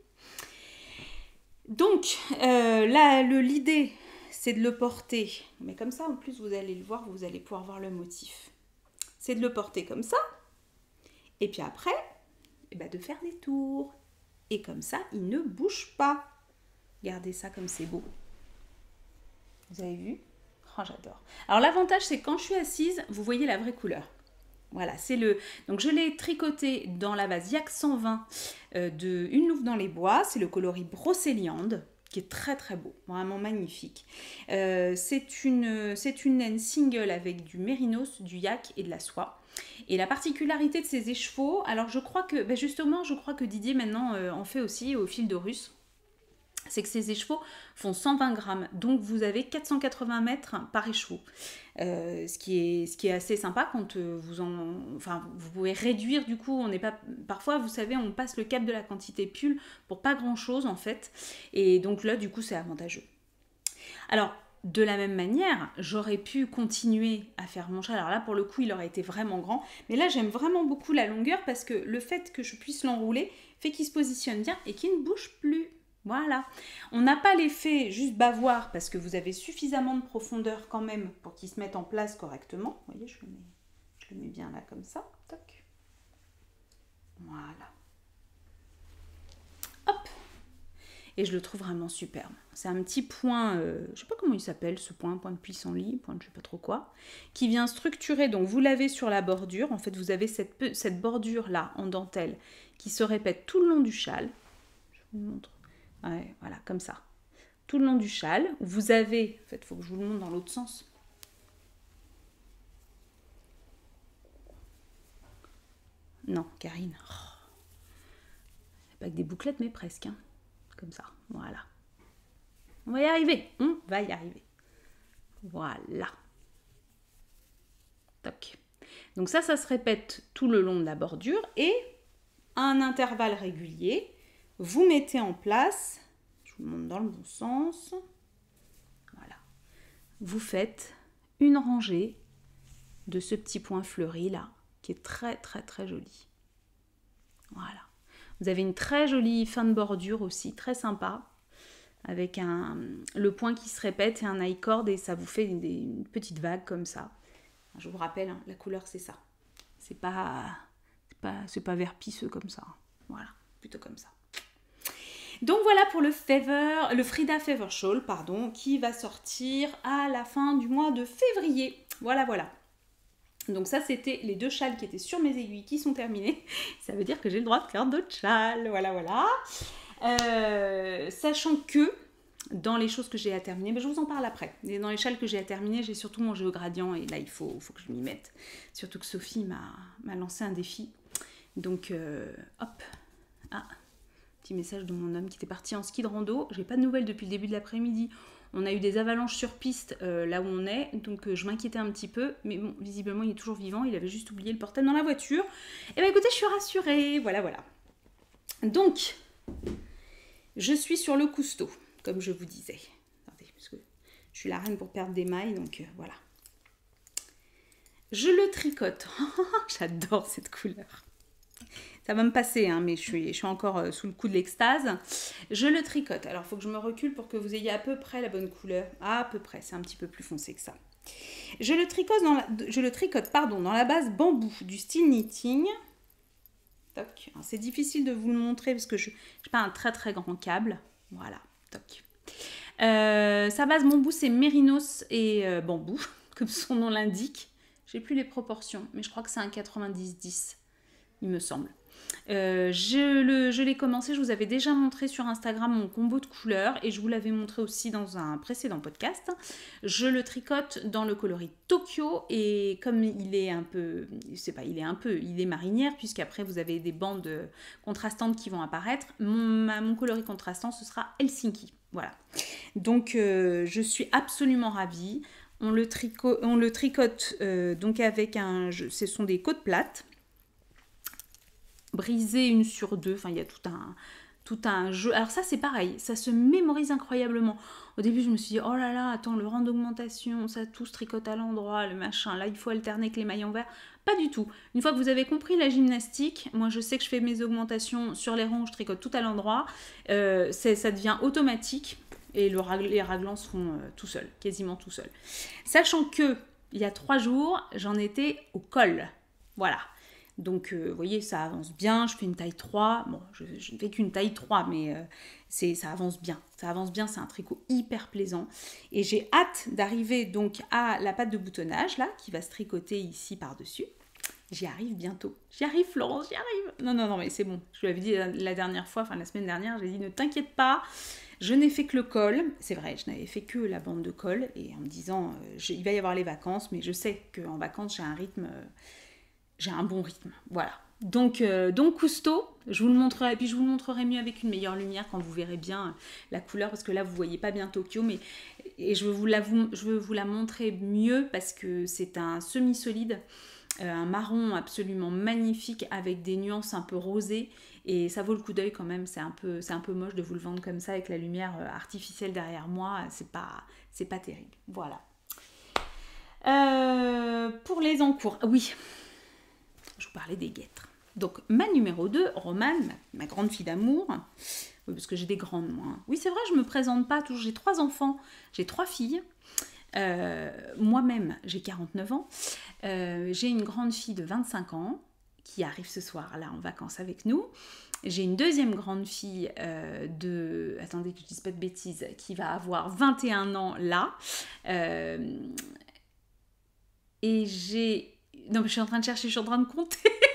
Donc, là, l'idée, c'est de le porter. Mais comme ça, en plus, vous allez le voir, vous allez pouvoir voir le motif. C'est de le porter comme ça. Et puis après, de faire des tours. Et comme ça, il ne bouge pas. Regardez ça comme c'est beau. Vous avez vu? Oh, j'adore. Alors l'avantage, c'est que quand je suis assise, vous voyez la vraie couleur. Voilà, c'est le... Donc je l'ai tricoté dans la base Yak 120 de Une Louve dans les bois. C'est le coloris Brocéliande, qui est très très beau, vraiment magnifique. C'est une laine single avec du mérinos, du yak et de la soie. Et la particularité de ces écheveaux, alors je crois que, justement, je crois que Didier maintenant en fait aussi au fil de russe. C'est que ces écheveaux font 120 grammes, donc vous avez 480 mètres par écheveau. Ce qui est assez sympa quand vous pouvez réduire du coup, parfois vous savez on passe le cap de la quantité pull pour pas grand chose en fait, et donc là du coup c'est avantageux. Alors de la même manière, j'aurais pu continuer à faire mon châle. Alors là, pour le coup, il aurait été vraiment grand. Mais là, j'aime vraiment beaucoup la longueur parce que le fait que je puisse l'enrouler fait qu'il se positionne bien et qu'il ne bouge plus. Voilà. On n'a pas l'effet juste bavoir parce que vous avez suffisamment de profondeur quand même pour qu'il se mette en place correctement. Vous voyez, je le mets bien là comme ça. Toc. Voilà. Hop. Et je le trouve vraiment superbe. C'est un petit point, je ne sais pas comment il s'appelle ce point de pissenlit, point de je ne sais pas trop quoi, qui vient structurer, donc vous l'avez sur la bordure, en fait vous avez cette bordure là en dentelle qui se répète tout le long du châle. Je vous montre. Ouais, voilà, comme ça. Tout le long du châle, vous avez, en fait il faut que je vous le montre dans l'autre sens. Non, Karine. Oh. Pas avec des bouclettes mais presque, hein. Comme ça, voilà. On va y arriver, Voilà. Toc. Donc ça se répète tout le long de la bordure et à un intervalle régulier, vous mettez en place, je vous montre dans le bon sens, voilà. Vous faites une rangée de ce petit point fleuri là, qui est très très très joli. Voilà. Vous avez une très jolie fin de bordure aussi, très sympa, avec le point qui se répète et un high cord et ça vous fait une petite vague comme ça. Je vous rappelle, hein, la couleur c'est ça. C'est pas vert pisseux comme ça. Voilà, plutôt comme ça. Donc voilà pour le Frida Fever Shawl, pardon, qui va sortir à la fin du mois de février. Voilà, voilà. Donc ça, c'était les 2 châles qui étaient sur mes aiguilles qui sont terminés. Ça veut dire que j'ai le droit de faire d'autres châles. Voilà, voilà. Sachant que dans les choses que j'ai à terminer, mais je vous en parle après. Et dans les châles que j'ai à terminer, j'ai surtout mon géogradient et là, il faut que je m'y mette. Surtout que Sophie m'a lancé un défi. Donc, hop. Ah, petit message de mon homme qui était parti en ski de rando. J'ai pas de nouvelles depuis le début de l'après-midi. On a eu des avalanches sur piste là où on est, donc je m'inquiétais un petit peu, mais bon, visiblement il est toujours vivant, il avait juste oublié le portable dans la voiture. Et bien écoutez, je suis rassurée, voilà, voilà. Donc, je suis sur le Cousteau, comme je vous disais. Attendez, parce que je suis la reine pour perdre des mailles, donc voilà. Je le tricote. J'adore cette couleur. Ça va me passer, hein, mais je suis encore sous le coup de l'extase. Je le tricote. Alors, il faut que je me recule pour que vous ayez à peu près la bonne couleur. À peu près, c'est un petit peu plus foncé que ça. Je le tricote dans la base bambou du style knitting. Toc. C'est difficile de vous le montrer parce que je n'ai pas un très très grand câble. Voilà. Toc. Sa base bambou, c'est mérinos et bambou, comme son nom l'indique. J'ai plus les proportions, mais je crois que c'est un 90-10, il me semble. Je l'ai commencé, je vous avais déjà montré sur Instagram mon combo de couleurs et je vous l'avais montré aussi dans un précédent podcast. Je le tricote dans le coloris Tokyo et comme il est un peu, il est marinière puisqu'après vous avez des bandes contrastantes qui vont apparaître. Mon coloris contrastant ce sera Helsinki, voilà. Donc je suis absolument ravie. On le tricote donc avec ce sont des côtes plates. Brisée 1 sur 2, enfin il y a tout un jeu. Alors ça c'est pareil, ça se mémorise incroyablement. Au début je me suis dit oh là là, attends, le rang d'augmentation, ça tout se tricote à l'endroit, le machin, là il faut alterner avec les maillons verts. Pas du tout. Une fois que vous avez compris la gymnastique, moi je sais que je fais mes augmentations sur les rangs, je tricote tout à l'endroit, ça devient automatique et les raglans se font tout seuls, quasiment tout seuls. Sachant que il y a 3 jours, j'en étais au col. Voilà. Donc, vous voyez, ça avance bien. Je fais une taille 3. Bon, je ne fais qu'une taille 3, mais ça avance bien. Ça avance bien, c'est un tricot hyper plaisant. Et j'ai hâte d'arriver donc à la patte de boutonnage, là, qui va se tricoter ici par-dessus. J'y arrive bientôt. J'y arrive, Florence, j'y arrive. Non, mais c'est bon. Je lui avais dit la dernière fois, enfin la semaine dernière, j'ai dit ne t'inquiète pas. Je n'ai fait que le col. C'est vrai, je n'avais fait que la bande de col. Et en me disant, il va y avoir les vacances, mais je sais qu'en vacances, j'ai un rythme... j'ai un bon rythme, voilà. Donc Cousteau, je vous le montrerai, et puis je vous le montrerai mieux avec une meilleure lumière quand vous verrez bien la couleur, parce que là vous voyez pas bien Tokyo, mais et je veux vous la montrer mieux parce que c'est un semi-solide, un marron absolument magnifique avec des nuances un peu rosées, et ça vaut le coup d'œil quand même. C'est un peu moche de vous le vendre comme ça avec la lumière artificielle derrière moi, c'est pas terrible, voilà. Pour les encours, oui. Je vous parlais des guêtres. Donc, ma numéro 2, Romane, ma grande fille d'amour. Oui, parce que j'ai des grandes, moi. Oui, c'est vrai, je ne me présente pas toujours. J'ai 3 enfants, j'ai 3 filles. Moi-même, j'ai 49 ans. J'ai une grande fille de 25 ans qui arrive ce soir, là, en vacances avec nous. J'ai une deuxième grande fille attendez que je ne dise pas de bêtises, qui va avoir 21 ans, là. Et j'ai... Non, mais je suis en train de chercher, je suis en train de compter.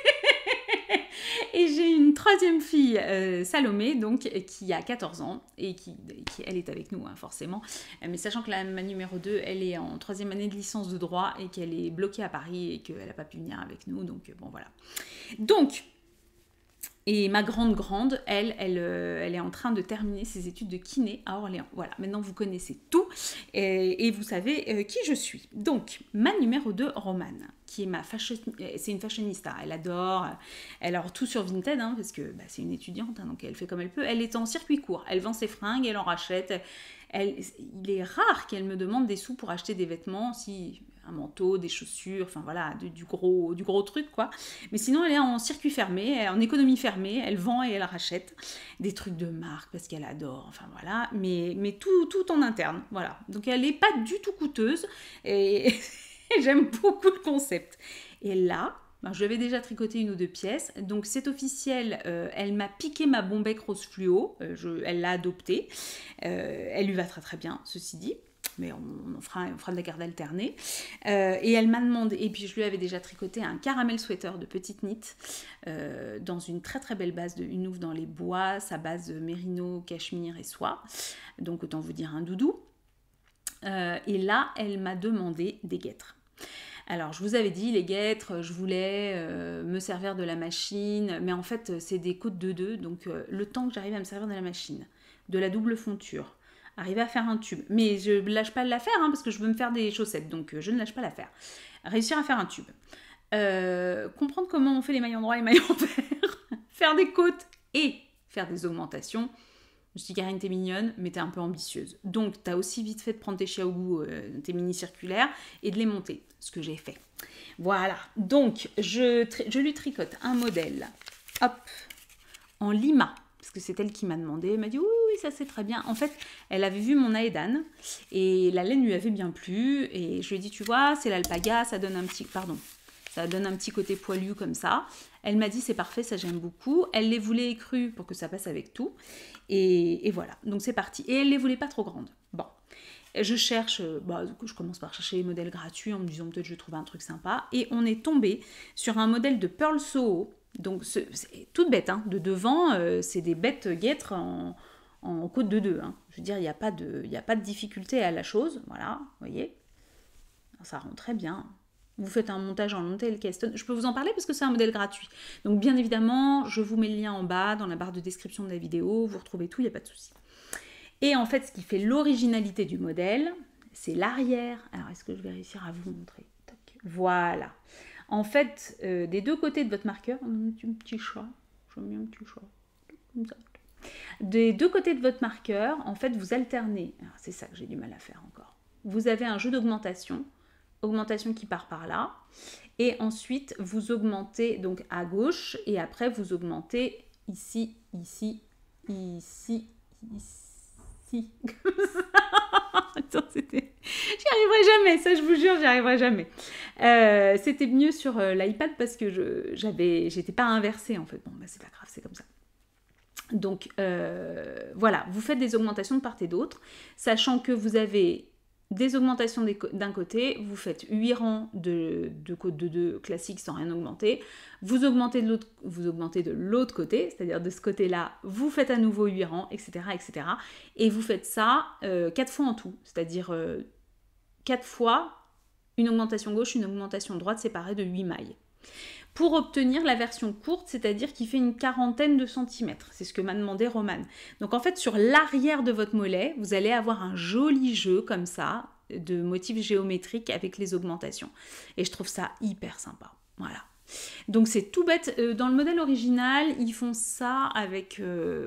Et j'ai une troisième fille, Salomé, donc, qui a 14 ans et qui elle est avec nous, hein, forcément. Mais sachant que ma numéro 2, elle est en 3e année de licence de droit et qu'elle est bloquée à Paris et qu'elle n'a pas pu venir avec nous. Donc, bon, voilà. Donc, et ma grande, elle est en train de terminer ses études de kiné à Orléans. Voilà, maintenant vous connaissez tout et vous savez qui je suis. Donc, ma numéro 2, Romane, qui est c'est une fashionista. Elle adore tout sur Vinted, hein, parce que c'est une étudiante, hein, donc elle fait comme elle peut. Elle est en circuit court, elle vend ses fringues, elle en rachète. Il est rare qu'elle me demande des sous pour acheter des vêtements, un manteau, des chaussures, enfin voilà, du gros truc, quoi. Mais sinon, elle est en circuit fermé, en économie fermée, elle vend et elle rachète des trucs de marque parce qu'elle adore, enfin voilà, mais tout en interne, voilà. Donc elle n'est pas du tout coûteuse et j'aime beaucoup le concept. Et là, Ben, je lui avais déjà tricoté une ou deux pièces, donc c'est officiel, elle m'a piqué ma bombec rose fluo, elle l'a adoptée, elle lui va très très bien, ceci dit. Mais on fera de la garde alternée. Et elle m'a demandé, et puis je lui avais déjà tricoté un caramel sweater de petite knit dans une très très belle base de Unouf dans les bois, sa base mérino, cachemire et soie. Donc autant vous dire un doudou. Et là, elle m'a demandé des guêtres. Alors, je vous avais dit, les guêtres, je voulais me servir de la machine, mais en fait, c'est des côtes de 2, donc le temps que j'arrive à me servir de la machine, de la double fonture, arriver à faire un tube. Mais je ne lâche pas de la faire, parce que je veux me faire des chaussettes, donc je ne lâche pas l'affaire. Réussir à faire un tube. Comprendre comment on fait les mailles endroits et les mailles envers. Faire des côtes et faire des augmentations. Je me suis dit, Karine, t'es mignonne, mais t'es un peu ambitieuse. Donc, t'as aussi vite fait de prendre tes chiaougou, tes mini-circulaires, et de les monter, ce que j'ai fait. Voilà. Donc, je lui tricote un modèle, hop, en lima, parce que c'est elle qui m'a demandé. Elle m'a dit, oui, oui, ça c'est très bien. En fait, elle avait vu mon Aedan, et la laine lui avait bien plu, et je lui ai dit, tu vois, c'est l'alpaga, ça donne un petit... Pardon. Ça donne un petit côté poilu comme ça. Elle m'a dit c'est parfait, ça j'aime beaucoup. Elle les voulait écrues pour que ça passe avec tout. Et voilà, donc c'est parti. Et elle les voulait pas trop grandes. Bon, je cherche, je commence par chercher les modèles gratuits en me disant peut-être je vais trouver un truc sympa. Et on est tombé sur un modèle de Pearl Soho. Donc c'est toute bête, hein. De devant, c'est des bêtes guêtres en côte de 2. Hein. Je veux dire, il n'y a pas de difficulté à la chose. Voilà, vous voyez. Ça rend très bien. Vous faites un montage en long tail Keston. Je peux vous en parler parce que c'est un modèle gratuit. Donc bien évidemment, je vous mets le lien en bas dans la barre de description de la vidéo. Vous retrouvez tout, il n'y a pas de souci. Et en fait, ce qui fait l'originalité du modèle, c'est l'arrière. Alors, est-ce que je vais réussir à vous montrer? Voilà. En fait, des deux côtés de votre marqueur, un petit chat. J'aime bien un petit chat. Comme ça. Des deux côtés de votre marqueur, en fait, vous alternez. C'est ça que j'ai du mal à faire encore. Vous avez un jeu d'augmentation qui part par là, et ensuite vous augmentez donc à gauche, et après vous augmentez ici, ici, ici, ici. Attends, j'y arriverai jamais, ça je vous jure, j'y arriverai jamais. C'était mieux sur l'iPad parce que j'étais pas inversée en fait. Bon, bah c'est pas grave, c'est comme ça. Donc voilà, vous faites des augmentations de part et d'autre, sachant que vous avez des augmentations d'un côté, vous faites 8 rangs de côte de 2 classiques sans rien augmenter, vous augmentez de l'autre côté, c'est-à-dire de ce côté-là, vous faites à nouveau 8 rangs, etc. etc. Et vous faites ça 4 fois en tout, c'est-à-dire 4 fois une augmentation gauche, une augmentation droite séparée de 8 mailles. Pour obtenir la version courte, c'est-à-dire qui fait une quarantaine de centimètres. C'est ce que m'a demandé Romane. Donc en fait, sur l'arrière de votre mollet, vous allez avoir un joli jeu comme ça, de motifs géométriques avec les augmentations. Et je trouve ça hyper sympa. Voilà. Donc c'est tout bête. Dans le modèle original, ils font ça avec...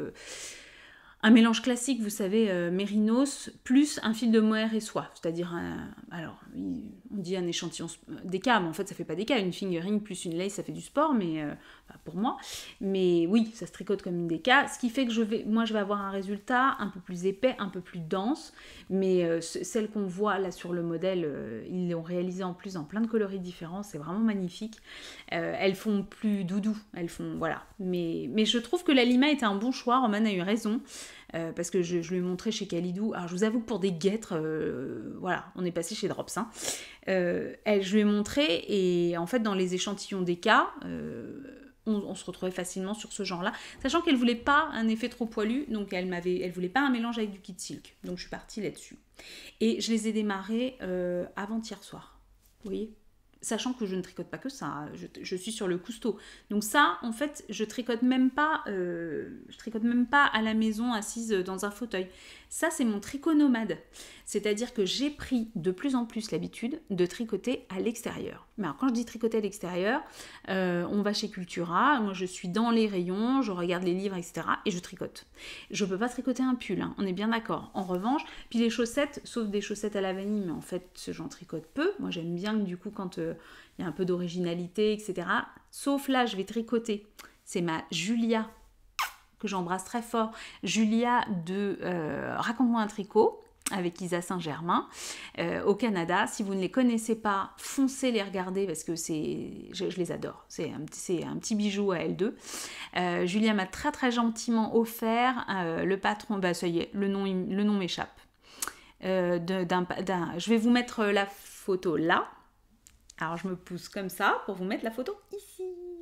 un mélange classique, vous savez, mérinos, plus un fil de mohair et soie. C'est-à-dire, on dit un échantillon d'éca, mais en fait, ça fait pas d'éca. Une fingering plus une lace, ça fait du sport, mais pour moi. Mais oui, ça se tricote comme une déca. Ce qui fait que moi, je vais avoir un résultat un peu plus épais, un peu plus dense. Mais celles qu'on voit là sur le modèle, ils l'ont réalisé en plus en plein de coloris différents. C'est vraiment magnifique. Elles font plus doudou. Elles font, voilà. Mais je trouve que la lima était un bon choix. Romane a eu raison. Parce que je lui ai montré chez Kalidou. Alors je vous avoue que pour des guêtres, voilà, on est passé chez Drops. Hein. Je lui ai montré et en fait dans les échantillons des cas, on se retrouvait facilement sur ce genre-là, sachant qu'elle voulait pas un effet trop poilu, donc elle voulait pas un mélange avec du kit silk. Donc je suis partie là-dessus. Et je les ai démarrés avant-hier soir. Vous voyez ? Sachant que je ne tricote pas que ça, je suis sur le cousteau. Donc ça, en fait, je tricote même pas à la maison assise dans un fauteuil. Ça, c'est mon tricot nomade. C'est-à-dire que j'ai pris de plus en plus l'habitude de tricoter à l'extérieur. Mais alors, quand je dis tricoter à l'extérieur, on va chez Cultura, moi je suis dans les rayons, je regarde les livres, etc. et je tricote. Je peux pas tricoter un pull, hein, on est bien d'accord. En revanche, puis les chaussettes, sauf des chaussettes à la vanille, mais en fait, j'en tricote peu. Moi, j'aime bien que du coup, quand il y a un peu d'originalité, etc. Sauf là, je vais tricoter. C'est ma Julia, que j'embrasse très fort. Julia de Raconte-moi un tricot. avec Isa Saint-Germain au Canada. Si vous ne les connaissez pas, foncez les regarder parce que je les adore. C'est un petit bijou à L2. Julia m'a très très gentiment offert le patron, bah ça y est, le nom m'échappe. Je vais vous mettre la photo là. Alors je me pousse comme ça pour vous mettre la photo ici.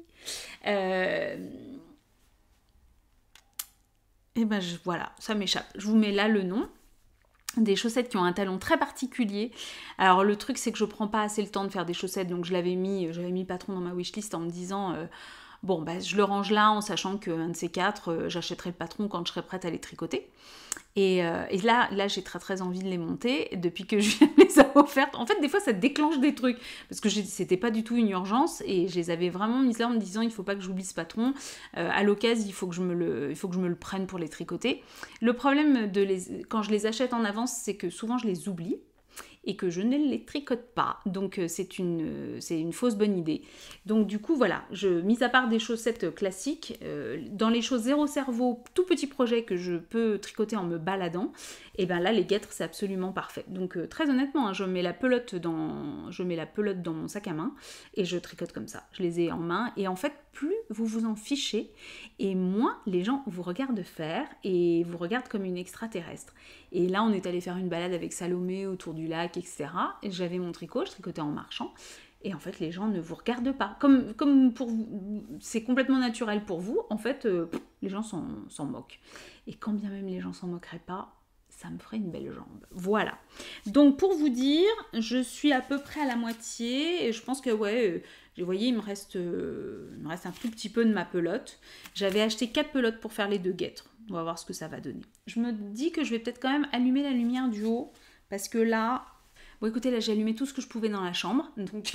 Et ben voilà, ça m'échappe. Je vous mets là le nom. Des chaussettes qui ont un talon très particulier. Alors le truc c'est que je prends pas assez le temps de faire des chaussettes, donc j'avais mis patron dans ma wishlist en me disant bon bah je le range là en sachant qu'un de ces quatre j'achèterai le patron quand je serai prête à les tricoter. Et là j'ai très très envie de les monter depuis que je les ai offertes. En fait des fois ça déclenche des trucs parce que c'était pas du tout une urgence et je les avais vraiment mises là en me disant il faut pas que j'oublie ce patron. À l'occasion il faut que je me le prenne pour les tricoter. Le problème quand je les achète en avance c'est que souvent je les oublie et que je ne les tricote pas. Donc c'est une fausse bonne idée. Donc du coup voilà, mis à part des chaussettes classiques, dans les choses zéro cerveau, tout petit projet que je peux tricoter en me baladant, et bien là les guêtres c'est absolument parfait. Donc très honnêtement, hein, je mets la pelote dans mon sac à main et je tricote comme ça. Je les ai en main et en fait plus vous vous en fichez et moins les gens vous regardent faire et vous regardent comme une extraterrestre. Et là on est allé faire une balade avec Salomé autour du lac, etc. Et j'avais mon tricot, je tricotais en marchant. Et en fait, les gens ne vous regardent pas. Comme pour vous, c'est complètement naturel pour vous. En fait, les gens s'en moquent. Et quand bien même les gens s'en moqueraient pas, ça me ferait une belle jambe. Voilà. Donc, pour vous dire, je suis à peu près à la moitié. Et je pense que, ouais, vous voyez, il me reste un tout petit peu de ma pelote. J'avais acheté 4 pelotes pour faire les 2 guêtres. On va voir ce que ça va donner. Je me dis que je vais peut-être quand même allumer la lumière du haut. Parce que là... Bon, écoutez, là, j'ai allumé tout ce que je pouvais dans la chambre. Donc...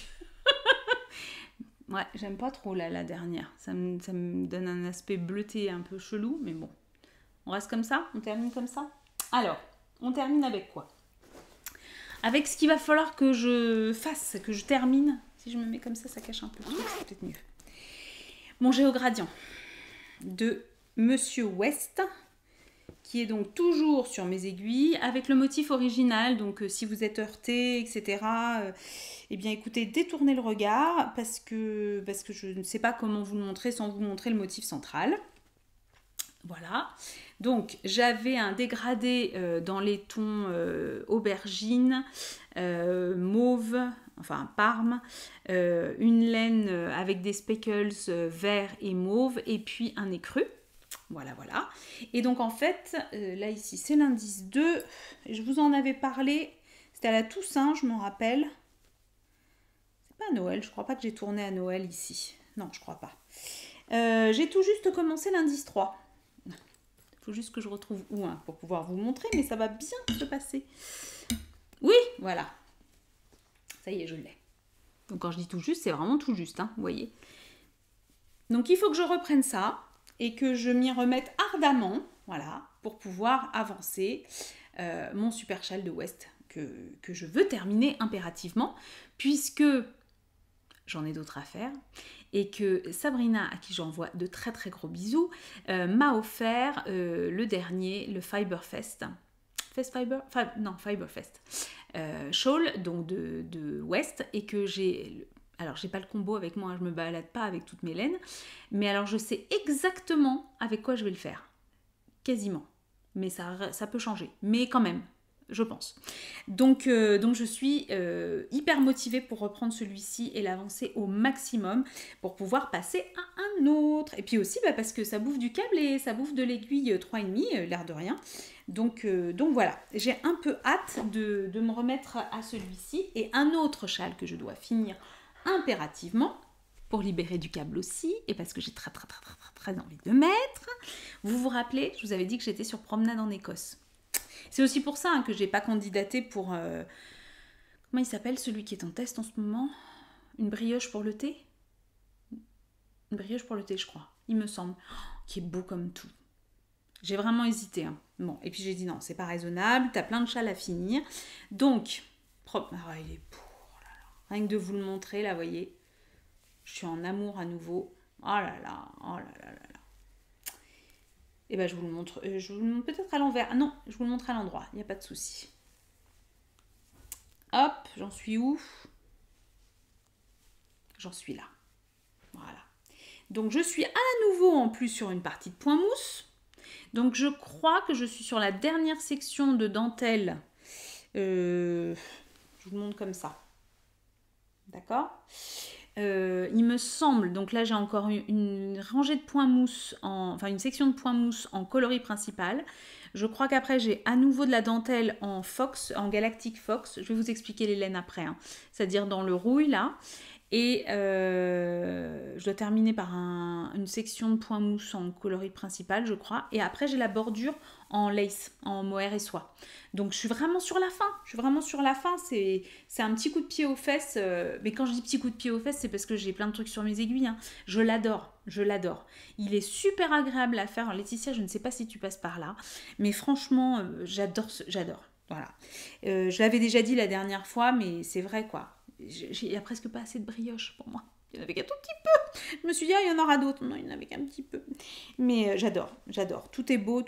ouais, j'aime pas trop là, la dernière. Ça me donne un aspect bleuté un peu chelou. Mais bon, on reste comme ça. On termine comme ça. Alors, on termine avec quoi? Avec ce qu'il va falloir que je fasse, que je termine. Si je me mets comme ça cache un peu le truc. C'est peut-être mieux. Mon géogradient de Monsieur West, qui est donc toujours sur mes aiguilles, avec le motif original. Donc si vous êtes heurté, etc., eh bien écoutez, détournez le regard, parce que je ne sais pas comment vous le montrer sans vous montrer le motif central. Voilà. Donc j'avais un dégradé dans les tons aubergine, mauve, enfin parme, une laine avec des speckles vert et mauve, et puis un écru. Voilà, voilà. Et donc en fait, là ici, c'est l'indice 2. Je vous en avais parlé. C'était à la Toussaint, je m'en rappelle. C'est pas à Noël, je crois pas que j'ai tourné à Noël ici. Non, je crois pas. J'ai tout juste commencé l'indice 3. Il faut juste que je retrouve où hein, pour pouvoir vous montrer, mais ça va bien se passer. Oui, voilà. Ça y est, je l'ai. Donc quand je dis tout juste, c'est vraiment tout juste, hein, vous voyez. Donc il faut que je reprenne ça et que je m'y remette ardemment, voilà, pour pouvoir avancer mon super châle de West que je veux terminer impérativement, puisque j'en ai d'autres à faire, et que Sabrina, à qui j'envoie de très très gros bisous, m'a offert le dernier, le Fiberfest. Fiberfest. Shawl, donc de West, et que j'ai... Alors, j'ai pas le combo avec moi, je me balade pas avec toutes mes laines, mais alors je sais exactement avec quoi je vais le faire. Quasiment. Mais ça peut changer. Mais quand même, je pense. Donc je suis hyper motivée pour reprendre celui-ci et l'avancer au maximum pour pouvoir passer à un autre. Et puis aussi parce que ça bouffe du câble et ça bouffe de l'aiguille 3,5, l'air de rien. Donc voilà, j'ai un peu hâte de me remettre à celui-ci et un autre châle que je dois finir impérativement pour libérer du câble aussi et parce que j'ai très envie de mettre. Vous vous rappelez, je vous avais dit que j'étais sur promenade en Écosse. C'est aussi pour ça que j'ai pas candidaté pour comment il s'appelle celui qui est en test en ce moment, une brioche pour le thé, une brioche pour le thé je crois, il me semble, qui est beau comme tout. J'ai vraiment hésité hein. Bon et puis j'ai dit non c'est pas raisonnable, t'as plein de châles à finir donc il est beau. Rien que de vous le montrer, là, vous voyez, je suis en amour à nouveau. Oh là là, oh là là là là. Et ben je vous le montre peut-être à l'envers. Ah non, je vous le montre à l'endroit, il n'y a pas de souci. Hop, j'en suis où? J'en suis là. Voilà. Donc je suis à nouveau en plus sur une partie de point mousse. Donc je crois que je suis sur la dernière section de dentelle. Je vous le montre comme ça. D'accord? Il me semble, donc là j'ai encore une rangée de points mousse, enfin une section de points mousse en coloris principal. Je crois qu'après j'ai à nouveau de la dentelle en Fox, en Galactic Fox. Je vais vous expliquer les laines après, hein. C'est-à-dire dans le rouille là. Et je dois terminer par une section de points mousse en coloris principal, je crois. Et après, j'ai la bordure en lace, en mohair et soie. Donc, je suis vraiment sur la fin. C'est un petit coup de pied aux fesses. Mais quand je dis petit coup de pied aux fesses, c'est parce que j'ai plein de trucs sur mes aiguilles, hein. Je l'adore. Il est super agréable à faire. Alors, Laetitia, je ne sais pas si tu passes par là. Mais franchement, j'adore. Voilà. Je l'avais déjà dit la dernière fois, mais c'est vrai, quoi. Il n'y a presque pas assez de brioche pour moi. Il y en avait qu'un tout petit peu. Je me suis dit, il y en aura d'autres. Non, il y en avait qu'un petit peu. Mais j'adore. Tout est beau.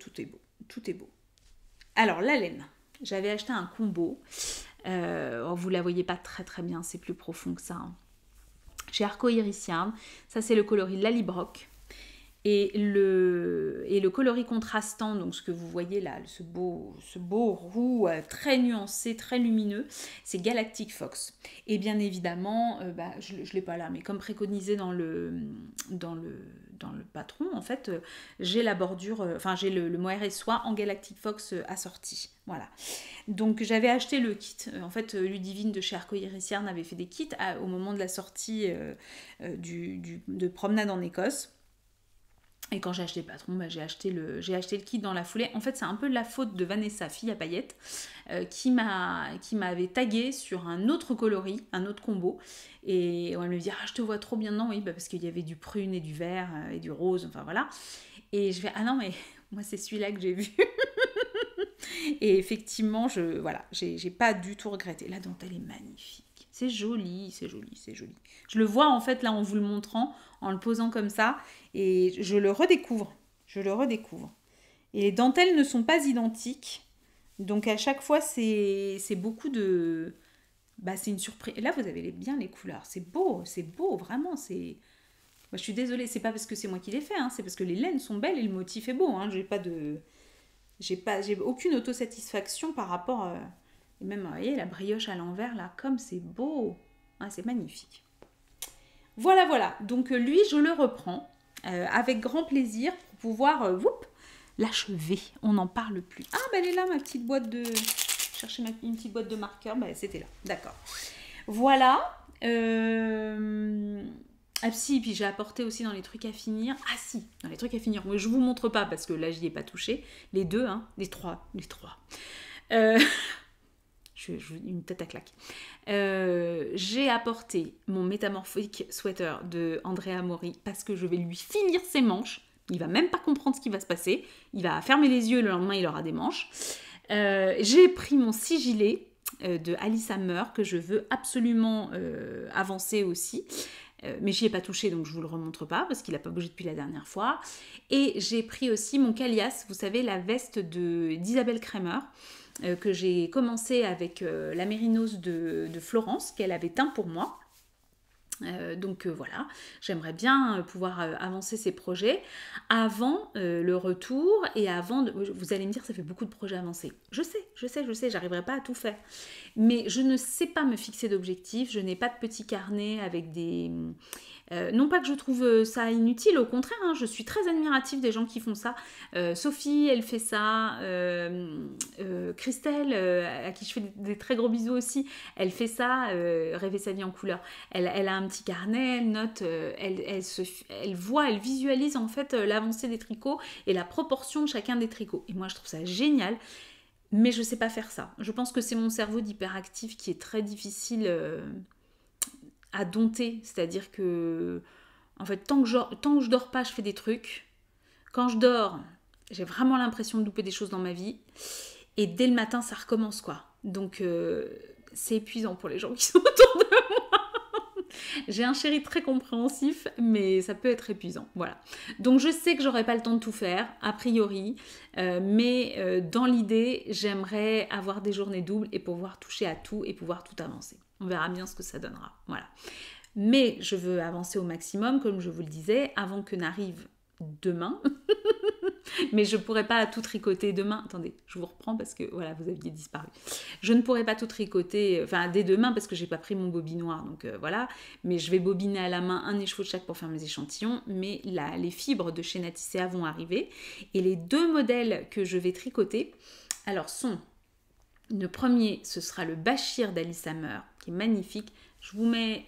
Alors, la laine. J'avais acheté un combo. Vous la voyez pas très très bien, c'est plus profond que ça, hein. Chez Arco Iris Yarn. Ça, c'est le coloris Lallybroch. Et le coloris contrastant, donc ce que vous voyez là, ce beau roux très nuancé, très lumineux, c'est Galactic Fox. Et bien évidemment, je ne l'ai pas là, mais comme préconisé dans le patron, en fait, j'ai la bordure, j'ai le mohair et soie en Galactic Fox assorti. Voilà. Donc j'avais acheté le kit. En fait, Ludivine de chez Arco Iris Yarn avait fait des kits au moment de la sortie de Promenade en Écosse. Et quand j'ai acheté le patron, j'ai acheté le kit dans la foulée. En fait, c'est un peu de la faute de Vanessa, fille à paillettes, qui m'avait tagué sur un autre coloris, un autre combo. Et elle me dit, je te vois trop bien. Non, oui, parce qu'il y avait du prune et du vert et du rose, enfin voilà. Et je fais, non, mais moi, c'est celui-là que j'ai vu. Et effectivement, j'ai pas du tout regretté. La dentelle est magnifique. C'est joli. Je le vois en fait là en vous le montrant, en le posant comme ça, et je le redécouvre. Et les dentelles ne sont pas identiques, donc à chaque fois c'est beaucoup de... c'est une surprise. Et là vous avez bien les couleurs, c'est beau, vraiment, c'est... Moi, je suis désolée, c'est pas parce que c'est moi qui l'ai fait, hein, c'est parce que les laines sont belles et le motif est beau, hein, j'ai aucune autosatisfaction par rapport... Et même, vous voyez, la brioche à l'envers, là, comme c'est beau. C'est magnifique. Voilà. Donc, lui, je le reprends avec grand plaisir pour pouvoir l'achever. On n'en parle plus. Elle est là, ma petite boîte de... Je cherchais une petite boîte de marqueurs. C'était là. D'accord. Voilà. Si, puis j'ai apporté aussi dans les trucs à finir. Dans les trucs à finir. Mais je vous montre pas parce que là, j'y ai pas touché. Les deux, hein. Les trois. Une tête à claque. J'ai apporté mon métamorphique sweater de Andrea Mori parce que je vais lui finir ses manches. Il va même pas comprendre ce qui va se passer. Il va fermer les yeux, le lendemain il aura des manches. J'ai pris mon sigilet de Alice Hammer que je veux absolument avancer aussi. Mais j'y ai pas touché, donc je vous le remontre pas parce qu'il a pas bougé depuis la dernière fois. Et j'ai pris aussi mon Calias, vous savez, la veste d'Isabelle Kremer, que j'ai commencé avec la mérinos de Florence, qu'elle avait teint pour moi. Voilà, j'aimerais bien pouvoir avancer ces projets avant le retour et avant... Vous allez me dire, ça fait beaucoup de projets avancés. Je sais, j'arriverai pas à tout faire. Mais je ne sais pas me fixer d'objectifs, je n'ai pas de petit carnet avec des... non pas que je trouve ça inutile, au contraire, hein, je suis très admirative des gens qui font ça. Sophie, elle fait ça. Christelle, à qui je fais des très gros bisous aussi, elle fait ça. Rêver sa vie en couleur. Elle a un petit carnet, elle note, elle voit, elle visualise en fait l'avancée des tricots et la proportion de chacun des tricots. Et moi, je trouve ça génial. Mais je ne sais pas faire ça. Je pense que c'est mon cerveau d'hyperactif qui est très difficile à dompter. C'est-à-dire que, en fait, tant que je dors pas, je fais des trucs. Quand je dors, j'ai vraiment l'impression de louper des choses dans ma vie. Et dès le matin, ça recommence, quoi. Donc, c'est épuisant pour les gens qui sont autour de moi. J'ai un chéri très compréhensif, mais ça peut être épuisant. Voilà. Donc je sais que j'aurai pas le temps de tout faire, a priori, mais dans l'idée, j'aimerais avoir des journées doubles et pouvoir toucher à tout et pouvoir tout avancer. On verra bien ce que ça donnera. Voilà. Mais je veux avancer au maximum, comme je vous le disais, avant que n'arrive demain. Mais je ne pourrais pas tout tricoter demain. Attendez, je vous reprends parce que voilà, vous aviez disparu. Je ne pourrais pas tout tricoter, enfin dès demain parce que j'ai pas pris mon bobinoir, donc voilà. Mais je vais bobiner à la main un écheveau de chaque pour faire mes échantillons. Mais là, les fibres de chez Natissea vont arriver. Et les 2 modèles que je vais tricoter, alors sont, le premier, ce sera le Bachir d'Alice Hammer, qui est magnifique. Je vous mets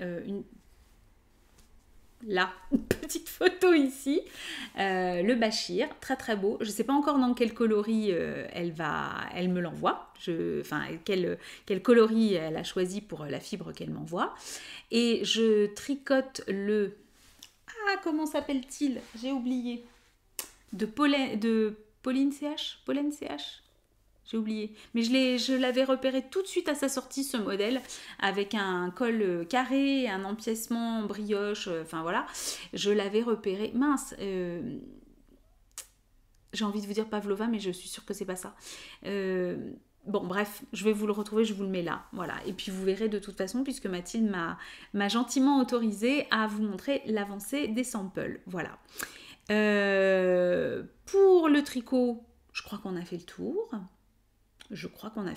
là, une petite photo ici, le Bachir, très très beau. Je ne sais pas encore dans quel coloris elle me l'envoie, enfin quel coloris elle a choisi pour la fibre qu'elle m'envoie. Et je tricote le... Ah, comment s'appelle-t-il? J'ai oublié. De Pauline CH? Pollen CH? J'ai oublié. Mais je l'avais repéré tout de suite à sa sortie, ce modèle, avec un col carré, un empiècement brioche, enfin voilà. Je l'avais repéré. Mince, j'ai envie de vous dire Pavlova, mais je suis sûre que c'est pas ça. Bon, bref, je vais vous le retrouver, je vous le mets là. Voilà. Et puis vous verrez de toute façon, puisque Mathilde m'a gentiment autorisé à vous montrer l'avancée des samples. Voilà. Pour le tricot, je crois qu'on a fait le tour. J'ai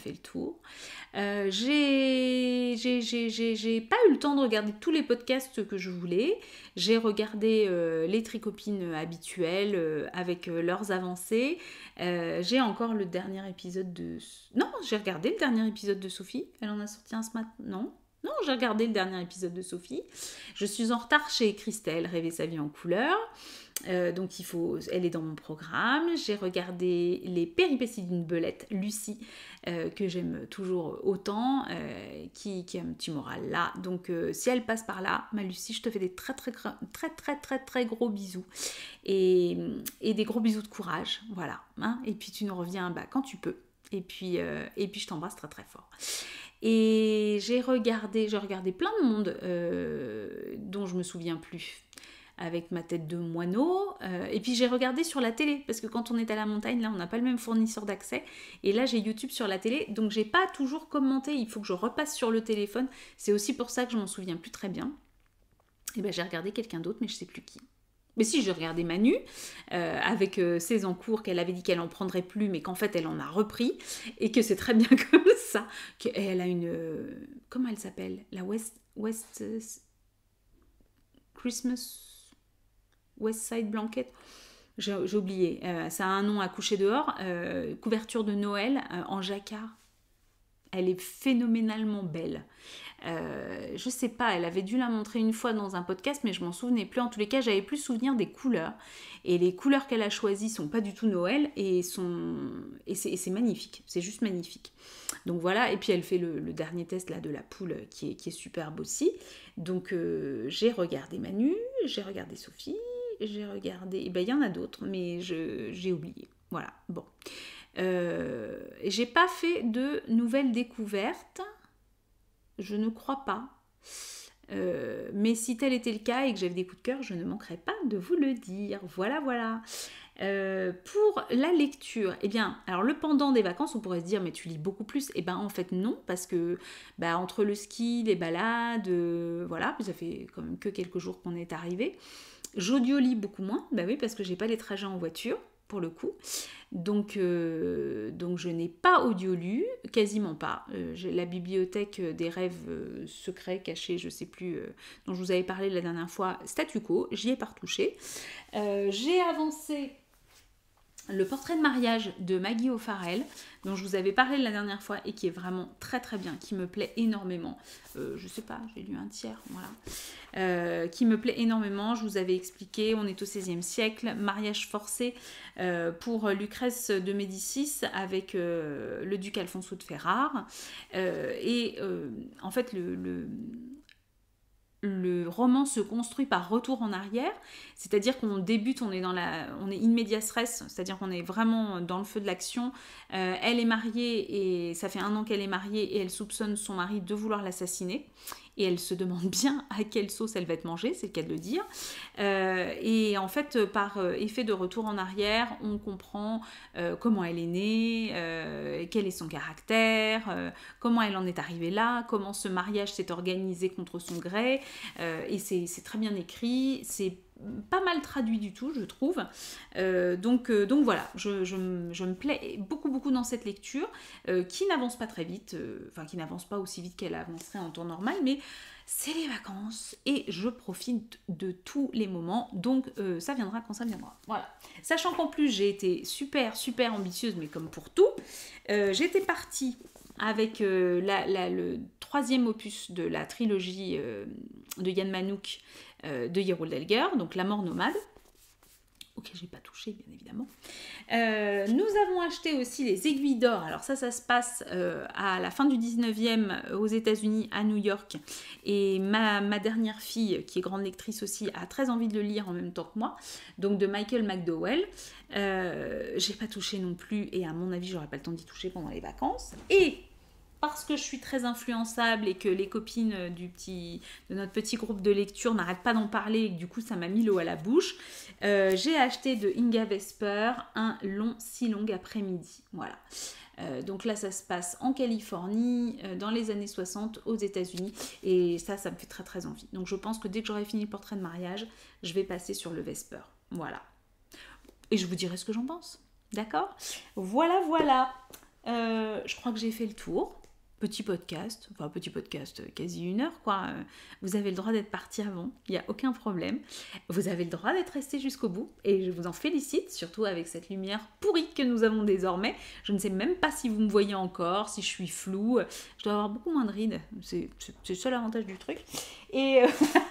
pas eu le temps de regarder tous les podcasts que je voulais. J'ai regardé les tricopines habituelles avec leurs avancées. J'ai encore le dernier épisode de... Non, j'ai regardé le dernier épisode de Sophie. Elle en a sorti un ce matin. Non, j'ai regardé le dernier épisode de Sophie. Je suis en retard chez Christelle, Rêver sa vie en couleur. Donc elle est dans mon programme. J'ai regardé les péripéties d'une belette, Lucie, que j'aime toujours autant, qui a un petit moral là. Donc si elle passe par là, ma Lucie, je te fais des très gros bisous et des gros bisous de courage, voilà. Hein, et puis tu nous reviens quand tu peux. Et puis je t'embrasse très fort. Et j'ai regardé plein de monde dont je me souviens plus, avec ma tête de moineau. Et puis j'ai regardé sur la télé, parce que quand on est à la montagne, là on n'a pas le même fournisseur d'accès. Et là j'ai YouTube sur la télé, donc j'ai pas toujours commenté, il faut que je repasse sur le téléphone. C'est aussi pour ça que je m'en souviens plus très bien. Et ben j'ai regardé quelqu'un d'autre, mais je sais plus qui. Mais si, j'ai regardé Manu, avec ses encours qu'elle avait dit qu'elle en prendrait plus, mais qu'en fait elle en a repris, et que c'est très bien comme ça. Elle a une... comment elle s'appelle? La West Side Blanket. J'ai oublié. Ça a un nom à coucher dehors. Couverture de Noël en jacquard. Elle est phénoménalement belle. Je sais pas, elle avait dû la montrer une fois dans un podcast, mais je m'en souvenais plus. En tous les cas, j'avais plus souvenir des couleurs. Et les couleurs qu'elle a choisies sont pas du tout Noël et c'est magnifique. C'est juste magnifique. Donc voilà. Et puis elle fait le dernier test là de la poule qui est superbe aussi. Donc j'ai regardé Manu, j'ai regardé Sophie, j'ai regardé. Et ben il y en a d'autres, mais j'ai oublié. Voilà. Bon. J'ai pas fait de nouvelles découvertes. Je ne crois pas. Mais si tel était le cas et que j'avais des coups de cœur, je ne manquerai pas de vous le dire. Voilà. Pour la lecture, eh bien, alors le pendant des vacances, on pourrait se dire, mais tu lis beaucoup plus. Eh bien, en fait, non, parce que entre le ski, les balades, voilà, ça fait quand même que quelques jours qu'on est arrivé. J'audio-lis beaucoup moins, oui, parce que j'ai pas les trajets en voiture, pour le coup. Donc je n'ai pas audio-lu, quasiment pas. J'ai la bibliothèque des rêves secrets, cachés, je ne sais plus, dont je vous avais parlé la dernière fois, statu quo, j'y ai pas retouché. J'ai avancé le portrait de mariage de Maggie O'Farrell, dont je vous avais parlé la dernière fois et qui est vraiment très bien, qui me plaît énormément. Je sais pas, j'ai lu un tiers, voilà. Qui me plaît énormément, je vous avais expliqué, on est au XVIe siècle, mariage forcé pour Lucrèce de Médicis avec le duc Alfonso de Ferrare. En fait, le roman se construit par retour en arrière, c'est-à-dire qu'on débute, on est in medias res, c'est-à-dire qu'on est vraiment dans le feu de l'action. Elle est mariée et ça fait 1 an qu'elle est mariée et elle soupçonne son mari de vouloir l'assassiner. et elle se demande bien à quelle sauce elle va être mangée, c'est le cas de le dire. Et en fait, par effet de retour en arrière, on comprend comment elle est née, quel est son caractère, comment elle en est arrivée là, comment ce mariage s'est organisé contre son gré, et c'est très bien écrit, c'est pas mal traduit du tout, je trouve. Donc voilà, je me plais beaucoup dans cette lecture, qui n'avance pas très vite, enfin qui n'avance pas aussi vite qu'elle avancerait en temps normal, mais c'est les vacances et je profite de tous les moments, donc ça viendra quand ça viendra. Voilà. Sachant qu'en plus j'ai été super ambitieuse, mais comme pour tout, j'étais partie avec le 3e opus de la trilogie de Yann Manouk, de Yerold Elger, donc La mort nomade, auquel j'ai pas touché bien évidemment. Nous avons acheté aussi les aiguilles d'or. Alors ça se passe à la fin du 19e aux États-Unis, à New York, et ma dernière fille, qui est grande lectrice aussi, a très envie de le lire en même temps que moi, donc de Michael McDowell. J'ai pas touché non plus, et à mon avis j'aurais pas le temps d'y toucher pendant les vacances, et parce que je suis très influençable et que les copines de notre petit groupe de lecture n'arrêtent pas d'en parler et que du coup ça m'a mis l'eau à la bouche, j'ai acheté de Inga Vesper Un si long après-midi. Voilà. Donc là ça se passe en Californie, dans les années 60 aux États-Unis, et ça me fait très envie. Donc je pense que dès que j'aurai fini le portrait de mariage, je vais passer sur le Vesper. Voilà. Et je vous dirai ce que j'en pense. D'accord ? Voilà. Je crois que j'ai fait le tour. Petit podcast, quasi 1 heure quoi. Vous avez le droit d'être parti avant, il n'y a aucun problème. Vous avez le droit d'être resté jusqu'au bout et je vous en félicite, surtout avec cette lumière pourrie que nous avons désormais. Je ne sais même pas si vous me voyez encore, si je suis floue. Je dois avoir beaucoup moins de rides, c'est le seul avantage du truc. Et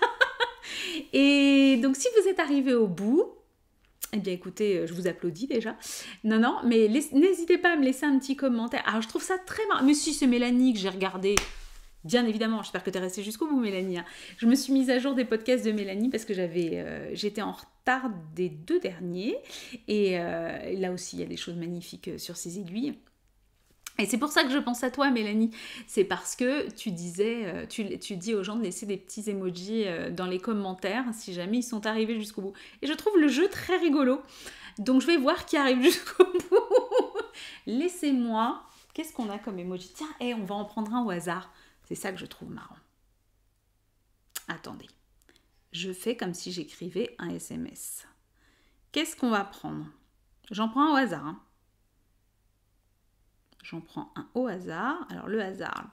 donc si vous êtes arrivé au bout, eh bien écoutez, je vous applaudis déjà. Non, mais n'hésitez pas à me laisser un petit commentaire. Alors je trouve ça très marrant. Mais si, c'est Mélanie que j'ai regardé. Bien évidemment, j'espère que tu es restée jusqu'au bout, Mélanie. Je me suis mise à jour des podcasts de Mélanie parce que j'étais en retard des 2 derniers. Et là aussi, il y a des choses magnifiques sur ces aiguilles. Et c'est pour ça que je pense à toi, Mélanie. C'est parce que tu disais, tu dis aux gens de laisser des petits emojis dans les commentaires si jamais ils sont arrivés jusqu'au bout. Et je trouve le jeu très rigolo. Donc je vais voir qui arrive jusqu'au bout. Laissez-moi. Qu'est-ce qu'on a comme emoji ? Tiens, on va en prendre un au hasard. C'est ça que je trouve marrant. Attendez. Je fais comme si j'écrivais un SMS. Qu'est-ce qu'on va prendre ? J'en prends un au hasard, hein. J'en prends un au hasard. Alors, le hasard.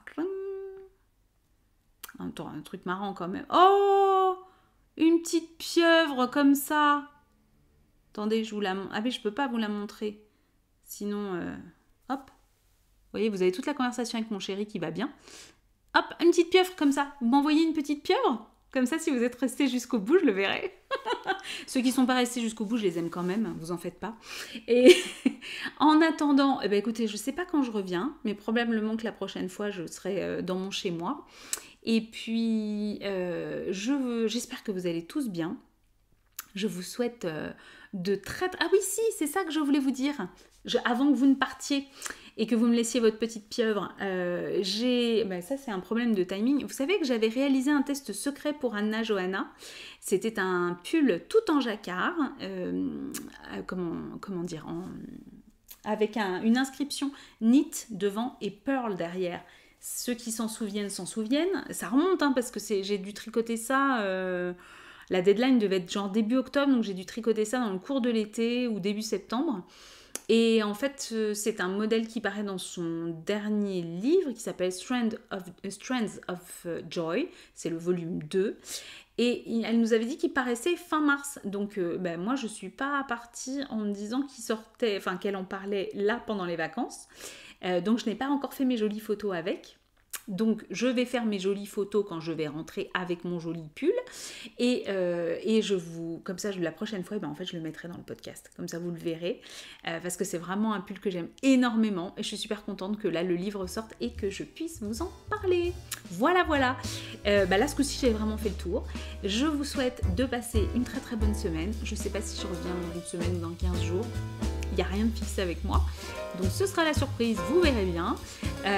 Attends, un truc marrant quand même. Oh ! Une petite pieuvre comme ça. Attendez, je vous la montre. Ah mais je peux pas vous la montrer. Sinon, hop. Vous voyez, vous avez toute la conversation avec mon chéri qui va bien. Hop, une petite pieuvre comme ça. Vous m'envoyez une petite pieuvre ? Comme ça, si vous êtes restés jusqu'au bout, je le verrai. Ceux qui ne sont pas restés jusqu'au bout, je les aime quand même, vous en faites pas. Et en attendant, écoutez, je ne sais pas quand je reviens, mais probablement que la prochaine fois, je serai dans mon chez-moi. Et puis, j'espère que vous allez tous bien. Je vous souhaite de très... Ah oui, si, c'est ça que je voulais vous dire. Avant que vous ne partiez et que vous me laissiez votre petite pieuvre, ça c'est un problème de timing. Vous savez que j'avais réalisé un test secret pour Anna Johanna. C'était un pull tout en jacquard, comment dire, avec une inscription knit devant et pearl derrière. Ceux qui s'en souviennent s'en souviennent. Ça remonte parce que j'ai dû tricoter ça... La deadline devait être genre début octobre, donc j'ai dû tricoter ça dans le cours de l'été ou début septembre. Et en fait, c'est un modèle qui paraît dans son dernier livre qui s'appelle Strands of Joy. C'est le volume 2. Et elle nous avait dit qu'il paraissait fin mars. Donc moi, je ne suis pas partie en me disant qu'elle en parlait là pendant les vacances. Donc je n'ai pas encore fait mes jolies photos avec. Donc je vais faire mes jolies photos quand je vais rentrer avec mon joli pull et comme ça la prochaine fois en fait je le mettrai dans le podcast, comme ça vous le verrez parce que c'est vraiment un pull que j'aime énormément et je suis super contente que là le livre sorte et que je puisse vous en parler. Voilà. Là ce coup-ci j'ai vraiment fait le tour. Je vous souhaite de passer une très très bonne semaine. Je sais pas si je reviens dans une semaine ou dans 15 jours. Il n'y a rien de fixé avec moi. Donc ce sera la surprise, vous verrez bien.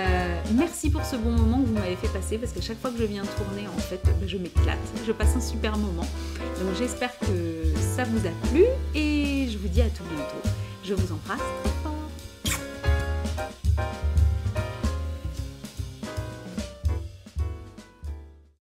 Merci pour ce bon moment que vous m'avez fait passer parce qu'à chaque fois que je viens tourner, en fait, je m'éclate. Je passe un super moment. Donc j'espère que ça vous a plu et je vous dis à tout bientôt. Je vous embrasse très fort.